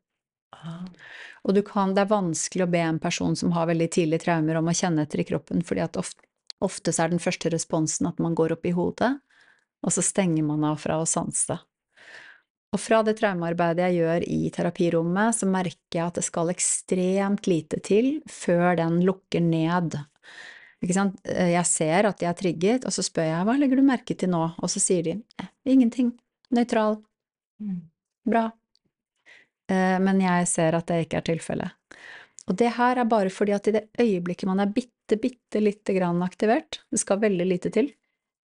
Og det vanskelig å be en person som har veldig tidlige traumer om å kjenne etter i kroppen, fordi at ofte den første responsen at man går opp i hodet, og så stenger man av fra å sanse. Og fra det traumearbeidet jeg gjør i terapirommet, så merker jeg at det skal ekstremt lite til før den lukker ned. Ikke sant? Jeg ser at de trigget, og så spør jeg, hva legger du merke til nå? Og så sier de, ingenting. Nøytral. Bra. Men jeg ser at det ikke tilfellet. Og det her bare fordi at i det øyeblikket man bitte lite grann aktivert, det skal veldig lite til,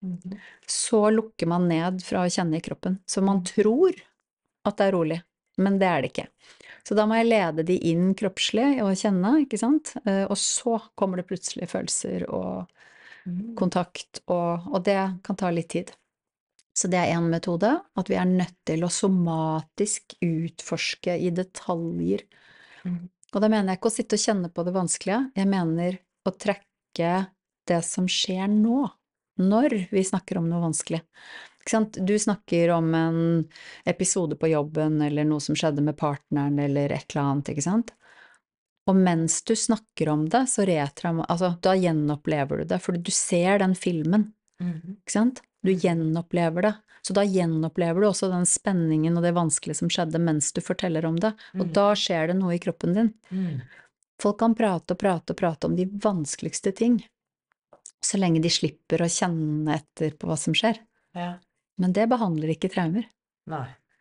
så lukker man ned fra å kjenne i kroppen. Så man tror at det rolig, men det det ikke. Så da må jeg lede de inn kroppslig og kjenne, ikke sant? Og så kommer det plutselig følelser og kontakt, og det kan ta litt tid. Så det en metode, at vi nødt til å somatisk utforske i detaljer. Og da mener jeg ikke å sitte og kjenne på det vanskelige, jeg mener å trekke det som skjer nå, når vi snakker om noe vanskelig. Ikke sant? Du snakker om en episode på jobben, eller noe som skjedde med partneren, eller et eller annet, ikke sant? Og mens du snakker om det, så da gjenopplever du det, for du ser den filmen, ikke sant? Du gjenopplever det, så da gjenopplever du også den spenningen og det vanskelige som skjedde mens du forteller om det, og da skjer det noe i kroppen din. Folk kan prate om de vanskeligste ting, så lenge de slipper å kjenne etter på hva som skjer. Ja. Men det behandler ikke traumer. Nei.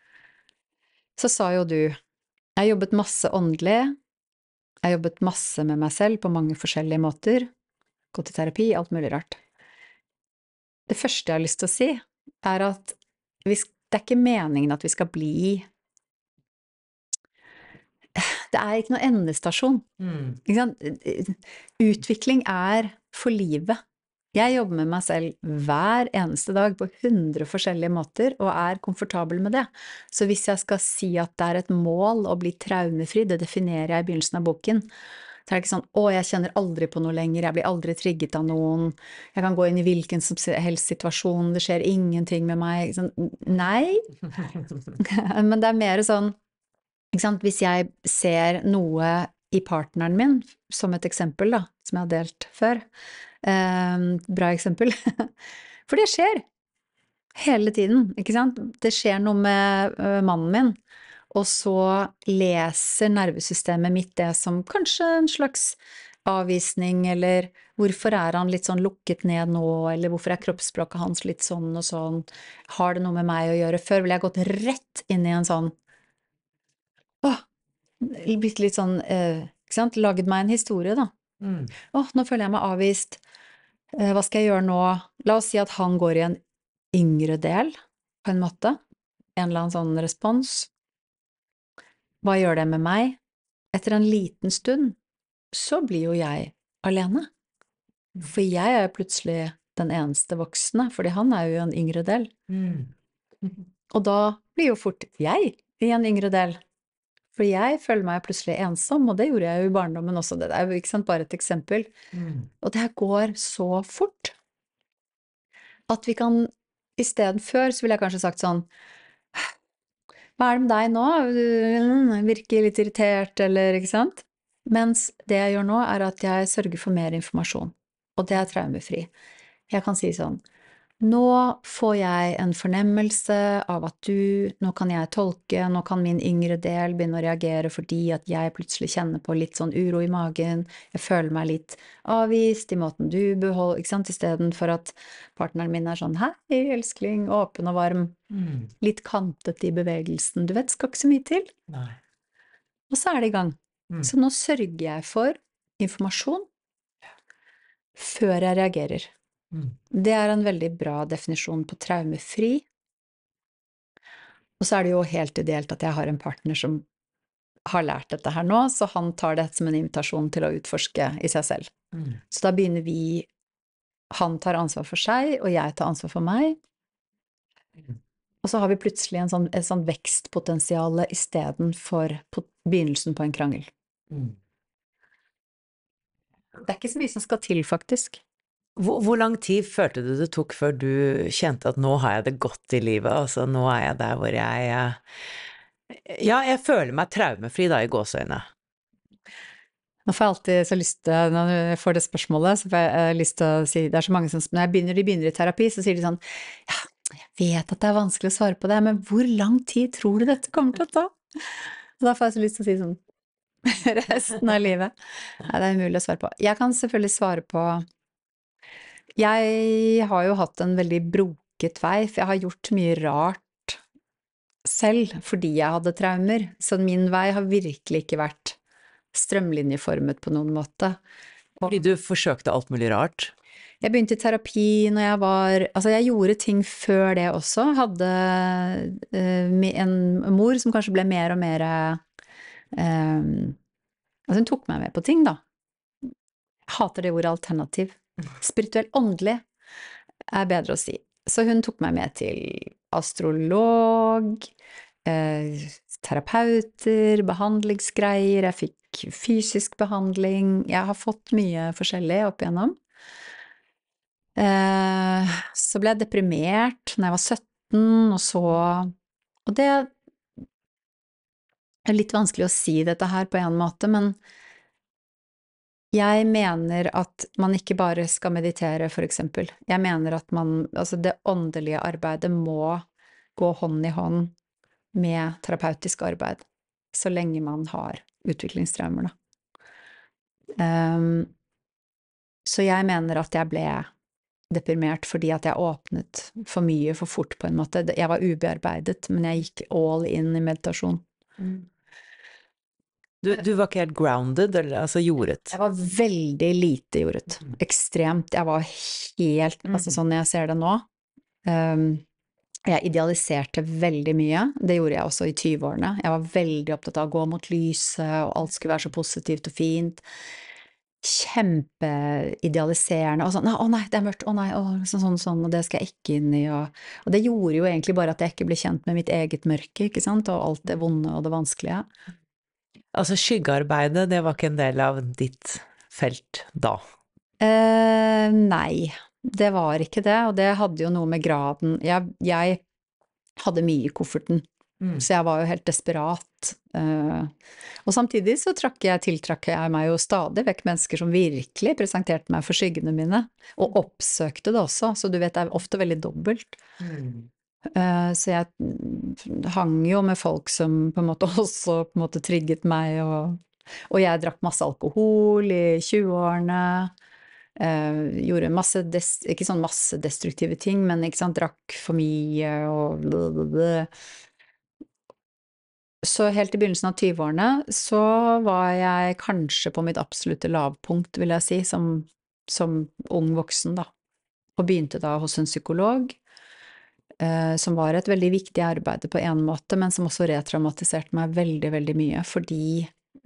Så sa jo du, jeg jobbet masse åndelig, jeg jobbet masse med meg selv på mange forskjellige måter, gått i terapi, alt mulig rart. det første jeg har lyst til å si, at det ikke meningen at vi skal bli Det ikke noe endestasjon. Ikke sant? Utvikling for livet. Jeg jobber med meg selv hver eneste dag på 100 forskjellige måter, og komfortabel med det. Så hvis jeg skal si at det et mål å bli traumefri, det definerer jeg i begynnelsen av boken, så det ikke sånn, jeg kjenner aldri på noe lenger, jeg blir aldri trigget av noen, jeg kan gå inn i hvilken som helst situasjon, det skjer ingenting med meg. Sånn, nei, men det mer sånn, ikke sant, hvis jeg ser noe i partneren min, som et eksempel da, som jeg har delt før, bra eksempel, for det skjer hele tiden, ikke sant? Det skjer noe med mannen min, og så leser nervesystemet mitt det som kanskje en slags avvisning, eller hvorfor han litt sånn lukket ned nå, eller hvorfor kroppsspråket hans litt sånn og sånn, har det noe med meg å gjøre? Før ville jeg gått rett inn i en sånn, blitt litt sånn, ikke sant, laget meg en historie da. Nå føler jeg meg avvist, hva skal jeg gjøre nå? La oss si at han går i en yngre del, på en måte, en eller annen sånn respons. Hva gjør det med meg? Etter en liten stund, så blir jo jeg alene. For jeg plutselig den eneste voksne, fordi han jo en yngre del. Og da blir jo fort jeg i en yngre del. For jeg føler meg plutselig ensom, og det gjorde jeg jo i barndommen også. Det jo ikke sant, bare et eksempel. Og det går så fort at vi kan, i stedet før, så ville jeg kanskje sagt sånn, hva det med deg nå? Du virker litt irritert, eller ikke sant? Mens det jeg gjør nå at jeg sørger for mer informasjon, og det traumefri. Jeg kan si sånn, nå får jeg en fornemmelse av at nå kan jeg tolke, nå kan min yngre del begynne å reagere fordi at jeg plutselig kjenner på litt sånn uro i magen, jeg føler meg litt avvist i måten du beholder, ikke sant, i stedet for at partneren min sånn, hei, elskling, åpen og varm, litt kantet i bevegelsen, du vet, skal ikke så mye til. Nei. Og så det i gang. Så nå sørger jeg for informasjon før jeg reagerer. Det en veldig bra definisjon på traumefri. Og så det jo helt ideelt at jeg har en partner som har lært dette her nå, så han tar det som en invitasjon til å utforske i seg selv. Så da begynner vi, han tar ansvar for seg, og jeg tar ansvar for meg. Og så har vi plutselig et sånn vekstpotensiale i stedet for begynnelsen på en krangel. Det ikke så mye som skal til, faktisk. Hvor lang tid følte du det tok før du kjente at nå har jeg det godt i livet, altså nå jeg der hvor jeg føler meg traumefri da i gåseøyne? Nå får jeg alltid så lyst til, når jeg får det spørsmålet, så får jeg lyst til å si, det så mange som, når de begynner i terapi, så sier de sånn, ja, jeg vet at det vanskelig å svare på det, men hvor lang tid tror du dette kommer til å ta? Og da får jeg så lyst til å si sånn, resten av livet. Nei, det umulig å svare på. Jeg kan selvfølgelig svare på, jeg har jo hatt en veldig broket vei, for jeg har gjort mye rart selv, fordi jeg hadde traumer, så min vei har virkelig ikke vært strømlinjeformet på noen måte. Fordi du forsøkte alt mulig rart? Jeg begynte i terapi når jeg gjorde ting før det også, hadde en mor som kanskje ble mer og mer, hun tok meg med på ting da. Jeg hater det ordet alternativ. Spirituell åndelig bedre å si. Så hun tok meg med til astrolog, terapeuter, behandlingsgreier, jeg fikk fysisk behandling, jeg har fått mye forskjellig opp igjennom. Så ble jeg deprimert når jeg var 17, og det litt vanskelig å si dette her på en måte, men jeg mener at man ikke bare skal meditere, for eksempel. Jeg mener at det åndelige arbeidet må gå hånd i hånd med terapeutisk arbeid, så lenge man har utviklingstraumer, da. Så jeg mener at jeg ble deprimert fordi at jeg åpnet for mye for fort på en måte. Jeg var ubearbeidet, men jeg gikk all in i meditasjon. Du var ikke helt grounded, eller altså jordet? Jeg var veldig lite jordet. Ekstremt. Jeg var helt, altså sånn når jeg ser det nå, jeg idealiserte veldig mye. Det gjorde jeg også i 20-årene. Jeg var veldig opptatt av å gå mot lyset, og alt skulle være så positivt og fint. Kjempeidealiserende, og sånn, å nei, det er mørkt, å nei, sånn, og det skal jeg ikke inn i, og det gjorde jo egentlig bare at jeg ikke ble kjent med mitt eget mørke, ikke sant, og alt det vonde og det vanskelige. Altså skyggearbeidet, det var ikke en del av ditt felt da? Nei, det var ikke det, og det hadde jo noe med graden. Jeg hadde mye i kofferten, så jeg var jo helt desperat. Og samtidig så tiltrakk jeg meg jo stadig vekk mennesker som virkelig presenterte meg for skyggene mine, og oppsøkte det også, så du vet, det er ofte veldig dobbelt. Så jeg hang jo med folk som på en måte også på en måte trigget meg, og jeg drakk masse alkohol i 20-årene, gjorde masse, ikke sånn masse destruktive ting, men ikke sant, drakk for mye og blablabla. Så helt i begynnelsen av 20-årene så var jeg kanskje på mitt absolutte lavpunkt, vil jeg si, som ung voksen da, og begynte da hos en psykolog, som var et veldig viktig arbeid på en måte, men som også retraumatiserte meg veldig, veldig mye, fordi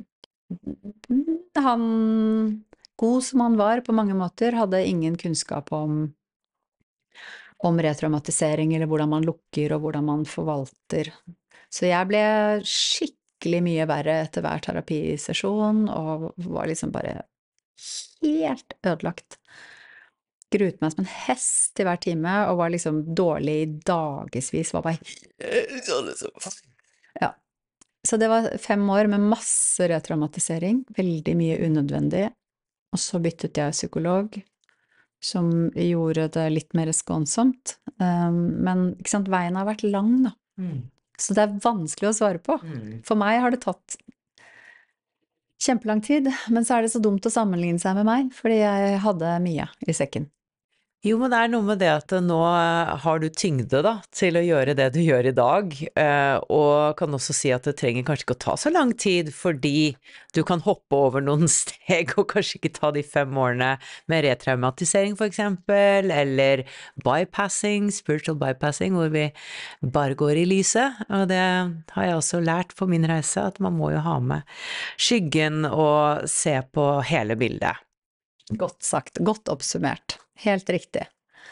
han, god som han var på mange måter, hadde ingen kunnskap om retraumatisering, eller hvordan man lukker, og hvordan man forvalter. Så jeg ble skikkelig mye verre etter hver terapisesjon, og var liksom bare helt ødelagt. Gruet meg som en hest til hver time, og var liksom dårlig i dagesvis, var bare ja. Så det var 5 år med masse retraumatisering, veldig mye unødvendig, og så byttet jeg psykolog, som gjorde det litt mer skånsomt, men ikke sant, veien har vært lang da, så det er vanskelig å svare på. For meg har det tatt kjempelang tid, men så er det så dumt å sammenligne seg med meg, fordi jeg hadde mye i sekken. Jo, men det er noe med det at nå har du tyngde da, til å gjøre det du gjør i dag, og kan også si at det trenger kanskje ikke å ta så lang tid, fordi du kan hoppe over noen steg, og kanskje ikke ta de 5 årene med retraumatisering for eksempel, eller bypassing, spiritual bypassing, hvor vi bare går i lyset, og det har jeg også lært på min reise, at man må jo ha med skyggen og se på hele bildet. Godt sagt, godt oppsummert. Helt riktig.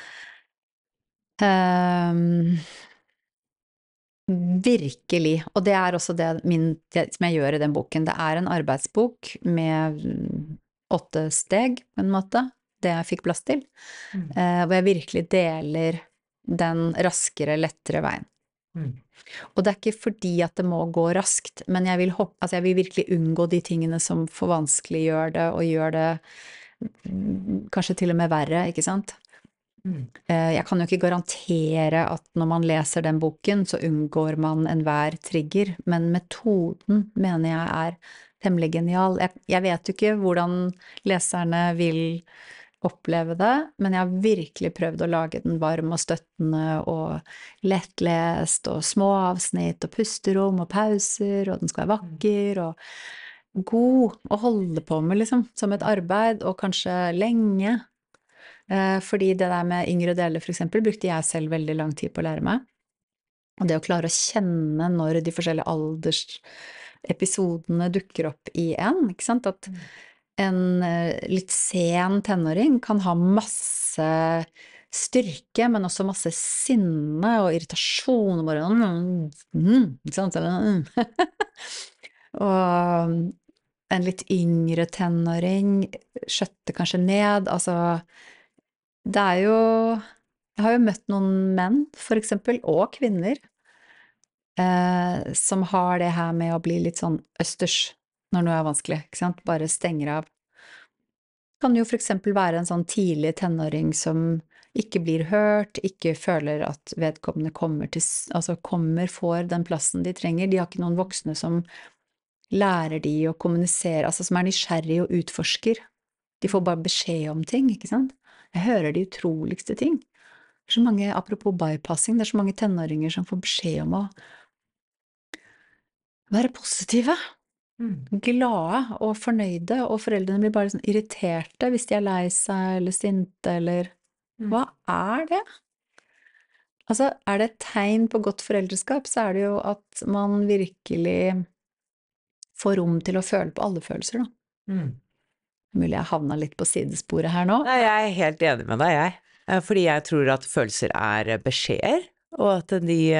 Virkelig, og det er også det som jeg gjør i den boken. Det er en arbeidsbok med 8 steg, på en måte, det jeg fikk plass til, hvor jeg virkelig deler den raskere, lettere veien. Og det er ikke fordi at det må gå raskt, men jeg vil virkelig unngå de tingene som for vanskelig gjør det, og gjør det kanskje til og med verre, ikke sant? Jeg kan jo ikke garantere at når man leser den boken, så unngår man enhver trigger, men metoden mener jeg er temmelig genial. Jeg vet jo ikke hvordan leserne vil oppleve det, men jeg har virkelig prøvd å lage den varm og støttende og lettlest og små avsnitt og pusterom og pauser, og den skal være vakker og god å holde på med liksom, som et arbeid, og kanskje lenge. Fordi det der med yngre deler for eksempel, brukte jeg selv veldig lang tid på å lære meg. Og det å klare å kjenne når de forskjellige aldersepisodene dukker opp i en, ikke sant? At en litt sen tenåring kan ha masse styrke, men også masse sinne og irritasjon, og bare ikke sant? Og en litt yngre tenåring skjøtter kanskje ned, altså det er jo, jeg har jo møtt noen menn for eksempel, og kvinner, som har det her med å bli litt sånn østers når noe er vanskelig, ikke sant, bare stenger av. Det kan jo for eksempel være en sånn tidlig tenåring som ikke blir hørt, ikke føler at vedkommende får den plassen de trenger, de har ikke noen voksne som lærer de å kommunisere, altså som er nysgjerrig og utforsker. De får bare beskjed om ting, ikke sant? Jeg hører de utroligste ting. Det er så mange, apropos bypassing, det er så mange tenåringer som får beskjed om å være positive. glade og fornøyde, og foreldrene blir bare sånn irriterte hvis de lei seg eller sinte, eller hva det? Altså, det et tegn på godt foreldreskap, så det jo at man virkelig får rom til å føle på alle følelser, da. Mulig jeg havna litt på sidesporet her nå. Nei, jeg helt enig med deg, jeg. Fordi jeg tror at følelser beskjeder, og at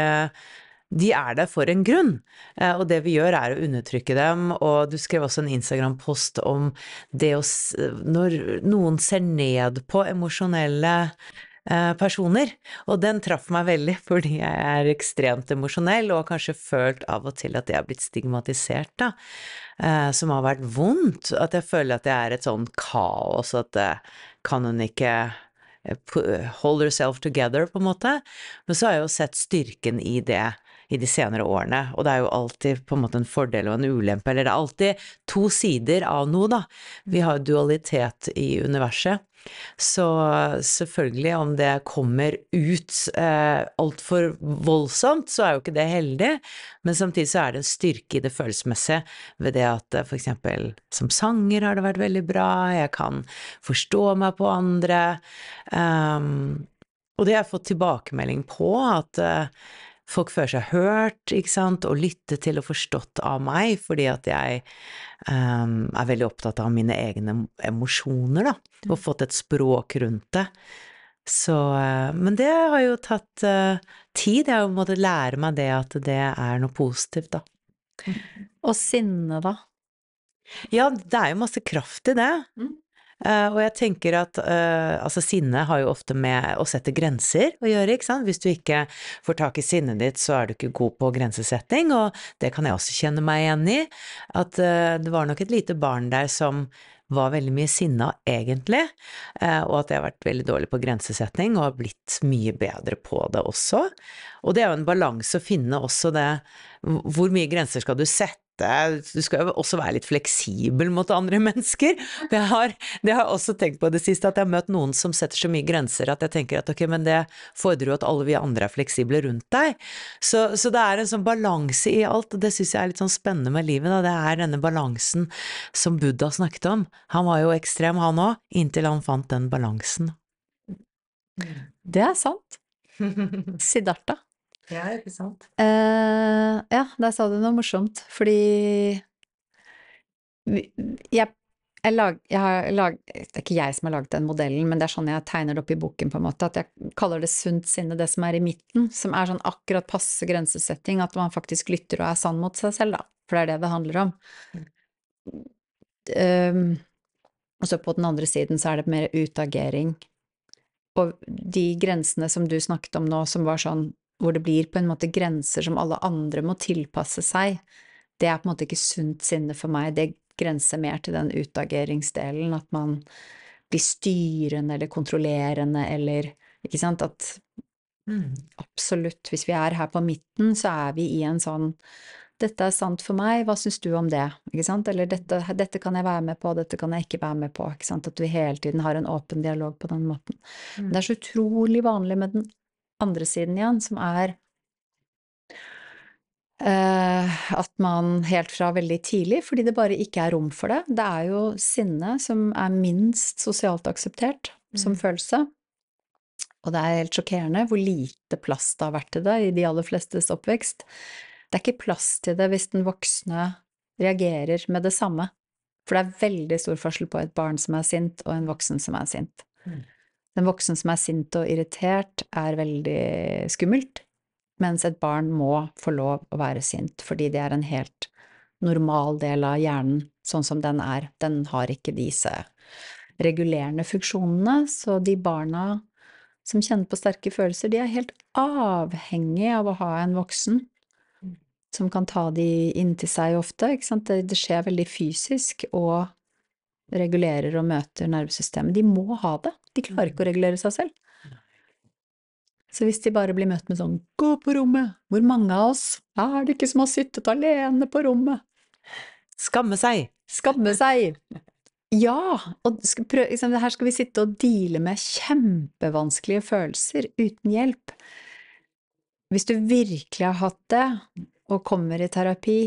de der for en grunn. Og det vi gjør å undertrykke dem, og du skrev også en Instagram-post om det når noen ser ned på emosjonelle personer, og den traff meg veldig, fordi jeg ekstremt emosjonell, og har kanskje følt av og til at jeg har blitt stigmatisert, da, som har vært vondt, at jeg føler at jeg et sånn kaos, at kan hun ikke hold herself together, på en måte, men så har jeg jo sett styrken i det i de senere årene, og det jo alltid på en måte en fordel og en ulempe, eller det alltid to sider av noe, da. Vi har dualitet i universet, så selvfølgelig om det kommer ut alt for voldsomt, så jo ikke det heldig, men samtidig så det en styrke i det følelsesmessige ved det at for eksempel som sanger har det vært veldig bra, jeg kan forstå meg på andre, og det har jeg fått tilbakemelding på, at folk føler seg hørt, ikke sant, og lytte til og forstått av meg, fordi at jeg veldig opptatt av mine egne emosjoner, da, og fått et språk rundt det. Så, men det har jo tatt tid, jeg har jo måttet lære meg det at det noe positivt, da. Og sinne, da? Ja, det jo masse kraft i det. Og jeg tenker at altså sinne har jo ofte med å sette grenser å gjøre, ikke sant? Hvis du ikke får tak i sinnet ditt, så du ikke god på grensesetting, og det kan jeg også kjenne meg igjen i, at det var nok et lite barn der som var veldig mye sinna egentlig, og at jeg har vært veldig dårlig på grensesetting, og har blitt mye bedre på det også. Og det jo en balanse å finne også det, hvor mye grenser skal du sette? Du skal jo også være litt fleksibel mot andre mennesker. Det har jeg også tenkt på det siste, at jeg har møtt noen som setter så mye grenser, at jeg tenker at ok, men det fordrer jo at alle vi andre fleksible rundt deg. Så det en sånn balanse i alt, og det synes jeg litt sånn spennende med livet, da. Det denne balansen som Buddha snakket om. Han var jo ekstrem, han også, inntil han fant den balansen. Det sant. Siddhartha. Ja, ikke sant? Ja, der sa du noe morsomt, fordi det ikke jeg som har laget den modellen, men det sånn jeg tegner det opp i boken på en måte, at jeg kaller det sunt sinne, det som i midten, som sånn akkurat passe grensesetting, at man faktisk lytter og sann mot seg selv, da, for det det handler om. Og så på den andre siden så det mer utagering, og de grensene som du snakket om nå, som var sånn, hvor det blir på en måte grenser som alle andre må tilpasse seg, det på en måte ikke sunt sinne for meg, det grenser mer til den utageringsdelen, at man blir styrende eller kontrollerende, eller, ikke sant, at absolutt, hvis vi her på midten, så vi i en sånn, dette sant for meg, hva synes du om det, ikke sant, eller dette kan jeg være med på, dette kan jeg ikke være med på, ikke sant, at vi hele tiden har en åpen dialog på den måten. Det så utrolig vanlig med den andre siden igjen, som at man helt fra veldig tidlig, fordi det bare ikke rom for det. Det jo sinne som minst sosialt akseptert som følelse, og det helt sjokkerende hvor lite plass det har vært til det i de aller flestes oppvekst. Det ikke plass til det hvis den voksne reagerer med det samme, for det veldig stor forskjell på et barn som sint og en voksen som sint. Den voksen som sint og irritert veldig skummelt, mens et barn må få lov å være sint, fordi det en helt normal del av hjernen, sånn som den den har ikke disse regulerende funksjonene, så de barna som kjenner på sterke følelser, de helt avhengige av å ha en voksen som kan ta de inn til seg ofte, ikke sant? Det skjer veldig fysisk, og regulerer og møter nervesystemet. De må ha det. De klarer ikke å regulere seg selv. Så hvis de bare blir møtt med sånn, gå på rommet, hvor mange av oss det ikke som har sittet alene på rommet? Skamme seg. Skamme seg. Ja, og her skal vi sitte og deale med kjempevanskelige følelser uten hjelp. Hvis du virkelig har hatt det, og kommer i terapi,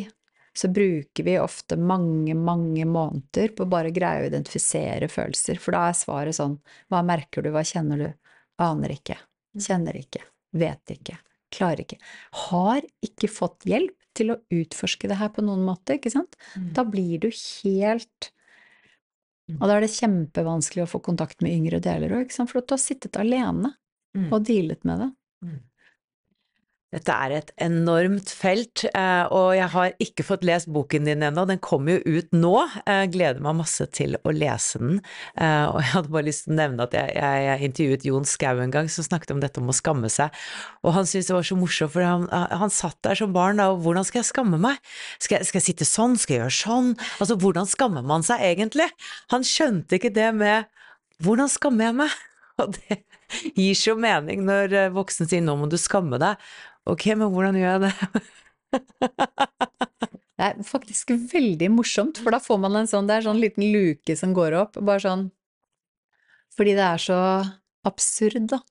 så bruker vi ofte mange, mange måneder på å bare greie å identifisere følelser, for da svaret sånn, hva merker du, hva kjenner du? Aner ikke, kjenner ikke, vet ikke, klarer ikke. Har ikke fått hjelp til å utforske det her på noen måte, ikke sant? Da blir du helt... Og da er det kjempevanskelig å få kontakt med yngre deler også, ikke sant? For at du har sittet alene og dealet med det. Dette er et enormt felt, og jeg har ikke fått lest boken din ennå. Den kommer jo ut nå. Jeg gleder meg masse til å lese den. Og jeg hadde bare lyst til å nevne at jeg intervjuet Jon Skau en gang, som snakket om dette om å skamme seg. Og han syntes det var så morsomt, for han satt der som barn, da, og hvordan skal jeg skamme meg? Skal jeg sitte sånn? Skal jeg gjøre sånn? Altså, hvordan skammer man seg egentlig? Han skjønte ikke det med, hvordan skammer jeg meg? Og det gir så mening når voksne sier, nå må du skamme deg. Ok, men hvordan gjør jeg det? Det er faktisk veldig morsomt, for da får man en sånn, det er sånn liten luke som går opp, bare sånn, fordi det er så absurd da.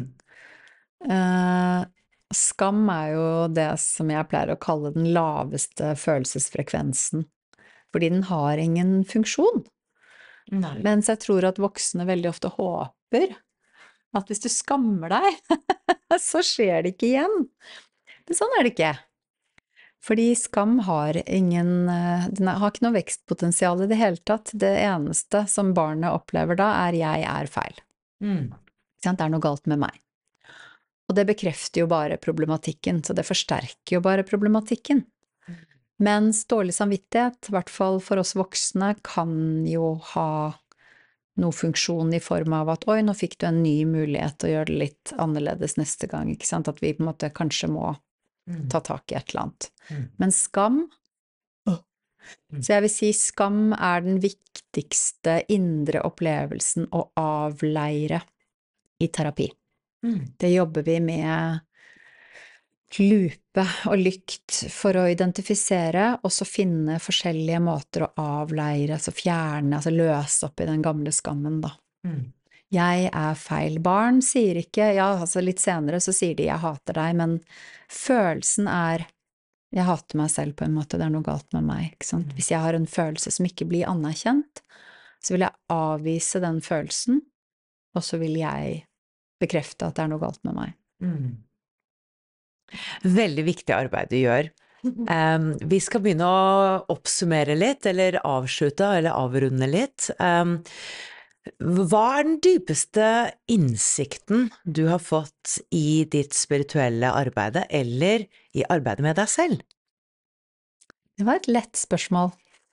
Skam er jo det som jeg pleier å kalle den laveste følelsesfrekvensen, fordi den har ingen funksjon. Nei. Mens jeg tror at voksne veldig ofte håper at hvis du skammer deg, så skjer det ikke igjen. Men sånn er det ikke. Fordi skam har den har ikke noe vekstpotensial i det hele tatt. Det eneste som barnet opplever da jeg er feil. Det er noe galt med meg. Og det bekrefter jo bare problematikken, så det forsterker jo bare problematikken. Mens dårlig samvittighet, i hvert fall for oss voksne, kan jo ha noe funksjon i form av at, oi, nå fikk du en ny mulighet til å gjøre det litt annerledes neste gang, ikke sant? At vi på en måte kanskje må ta tak i et eller annet. Men skam, så jeg vil si skam er den viktigste indre opplevelsen å avleire i terapi. Det jobber vi med lupe og lykt for å identifisere, og så finne forskjellige måter å avleire, altså fjerne, altså løse opp i den gamle skammen da. Jeg er feil. Barn sier ikke, ja, altså litt senere så sier de jeg hater deg, men følelsen er jeg hater meg selv på en måte, det er noe galt med meg, ikke sant? Hvis jeg har en følelse som ikke blir anerkjent, så vil jeg avvise den følelsen, og så vil jeg bekrefte at det er noe galt med meg. Veldig viktig arbeid du gjør. Vi skal begynne å oppsummere litt, eller avslutte, eller avrunde litt. Hva er den dypeste innsikten du har fått i ditt spirituelle arbeide, eller i arbeidet med deg selv? Det var et lett spørsmål.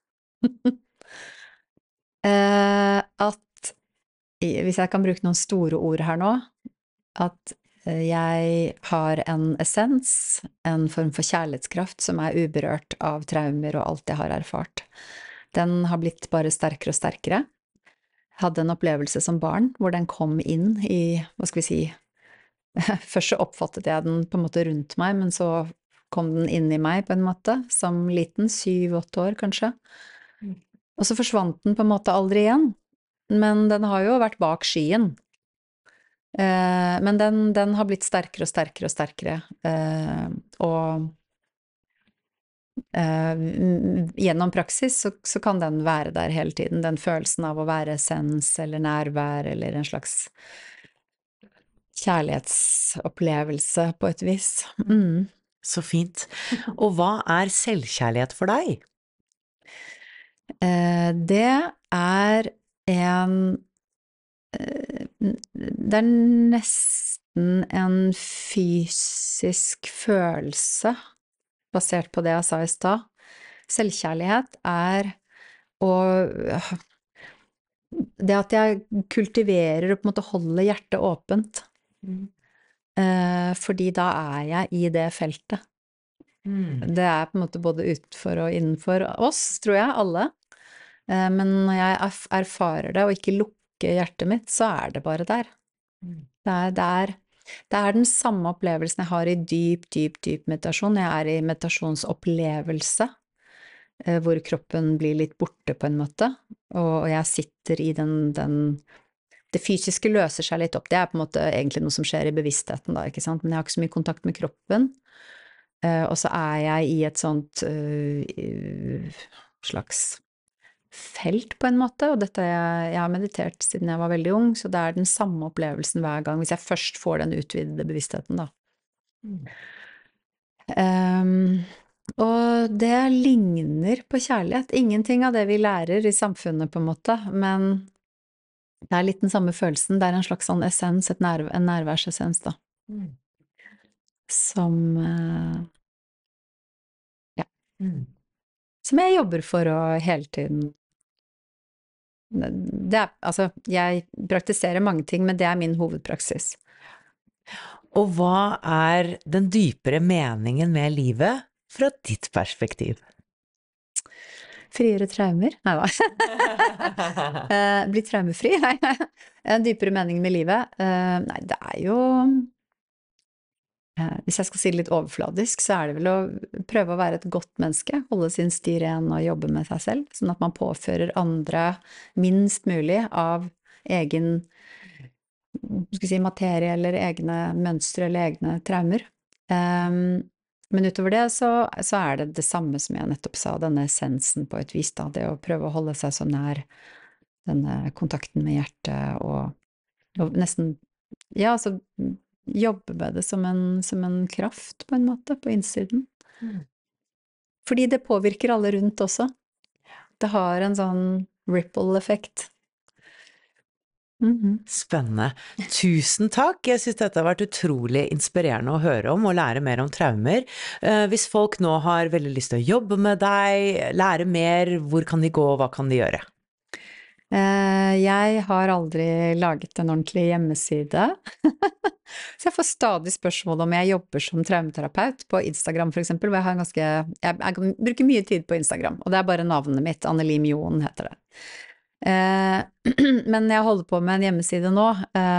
At, hvis jeg kan bruke noen store ord her nå, at jeg har en essens, en form for kjærlighetskraft som er uberørt av traumer og alt jeg har erfart. Den har blitt bare sterkere og sterkere. Jeg hadde en opplevelse som barn hvor den kom inn i, hva skal vi si, først så oppfattet jeg den på en måte rundt meg, men så kom den inn i meg på en måte, som liten, 7-8 år kanskje. Og så forsvant den på en måte aldri igjen, men den har jo vært bak skyen. Men den har blitt sterkere og sterkere og sterkere, og gjennom praksis så kan den være der hele tiden, den følelsen av å være essens eller nærvær eller en slags kjærlighetsopplevelse på et vis. Så fint. Og hva er selvkjærlighet for deg? Det er det er nesten en fysisk følelse, basert på det jeg sa i stad. Selvkjærlighet er det at jeg kultiverer og på en måte holder hjertet åpent, fordi da er jeg i det feltet. Det er på en måte både utenfor og innenfor oss, tror jeg, alle. Men når jeg erfarer det og ikke lukker hjertet mitt, så er det bare der. Det er den samme opplevelsen jeg har i dyp meditasjon. Jeg er i meditasjonsopplevelse, hvor kroppen blir litt borte på en måte, og jeg sitter i det fysiske løser seg litt opp. Det er på en måte egentlig noe som skjer i bevisstheten da, ikke sant? Men jeg har ikke så mye kontakt med kroppen. Og så jeg i et sånt slags felt på en måte, og jeg har meditert siden jeg var veldig ung, så det den samme opplevelsen hver gang, hvis jeg først får den utvidede bevisstheten da. Og det ligner på kjærlighet. Ingenting av det vi lærer i samfunnet på en måte, men det litt den samme følelsen. Det en slags sånn essens, en nærværsessens da. Som ja. Som jeg jobber for å hele tiden altså, jeg praktiserer mange ting, men det min hovedpraksis. Og hva den dypere meningen med livet fra ditt perspektiv? Friere traumer? Neida. Bli traumefri? Nei. En dypere mening med livet? Nei, det jo hvis jeg skal si det litt overfladisk, så det vel å prøve å være et godt menneske, holde sin sti ren og jobbe med seg selv, sånn at man påfører andre minst mulig av egen skal si, materie eller egne mønstre eller egne traumer. Men utover det så det samme som jeg nettopp sa, denne essensen på et vis da, det å prøve å holde seg så nær denne kontakten med hjertet og nesten, ja, altså jobbe med det som en kraft på en måte, på innsiden. Fordi det påvirker alle rundt også. Det har en sånn ripple-effekt. Spennende. Tusen takk. Jeg synes dette har vært utrolig inspirerende å høre om og lære mer om traumer. Hvis folk nå har veldig lyst til å jobbe med deg, lære mer, hvor kan de gå, og hva kan de gjøre? Jeg har aldri laget en ordentlig hjemmeside, så jeg får stadig spørsmål om jeg jobber som traumaterapeut på Instagram for eksempel, hvor jeg bruker mye tid på Instagram, og det bare navnet mitt, Anneli Mjoen heter det. Men jeg holder på med en hjemmeside nå,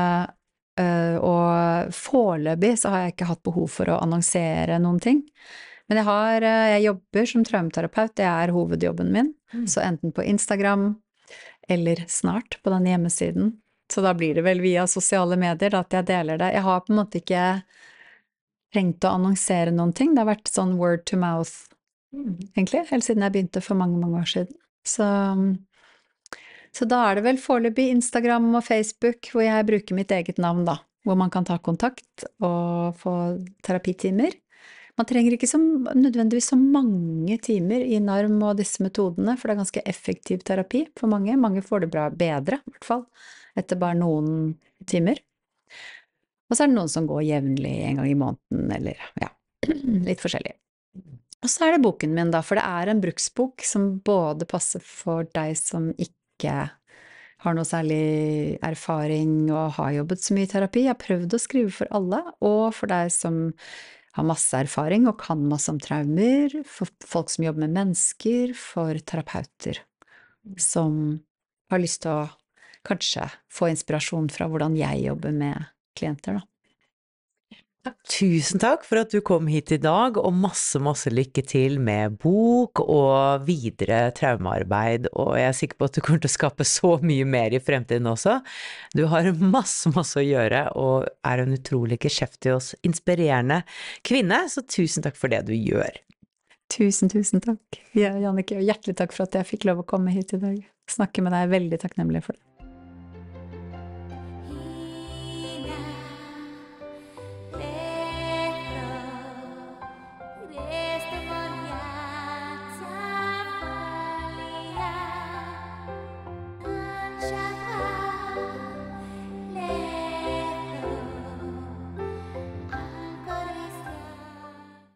og foreløpig så har jeg ikke hatt behov for å annonsere noen ting. Men jeg jobber som traumaterapeut, det hovedjobben min, så enten på Instagram, eller snart på den hjemmesiden. Så da blir det vel via sosiale medier da, at jeg deler det. Jeg har på en måte ikke trengt å annonsere noen ting. Det har vært sånn word to mouth, egentlig, helt siden jeg begynte for mange, mange år siden. Så da det vel foreløpig Instagram og Facebook, hvor jeg bruker mitt eget navn da, hvor man kan ta kontakt og få terapitimer. Man trenger ikke nødvendigvis så mange timer i NARM og disse metodene, for det ganske effektiv terapi for mange. Mange får det bedre, i hvert fall, etter bare noen timer. Og så det noen som går jevnlig en gang i måneden, eller ja, litt forskjellig. Og så det boken min da, for det en bruksbok som både passer for deg som ikke har noe særlig erfaring og har jobbet så mye i terapi. Jeg har prøvd å skrive for alle, og for deg som har masse erfaring og kan masse om traumer, for folk som jobber med mennesker, for terapeuter som har lyst til å kanskje få inspirasjon fra hvordan jeg jobber med klienter da. Tusen takk for at du kom hit i dag, og masse lykke til med bok og videre traumearbeid, og jeg sikker på at du kommer til å skape så mye mer i fremtiden også. Du har masse å gjøre, og en utrolig geskjeftig og inspirerende kvinne, så tusen takk for det du gjør. Tusen takk. Ja, Jannicke, og hjertelig takk for at jeg fikk lov å komme hit i dag. Snakke med deg, veldig takknemlig for det.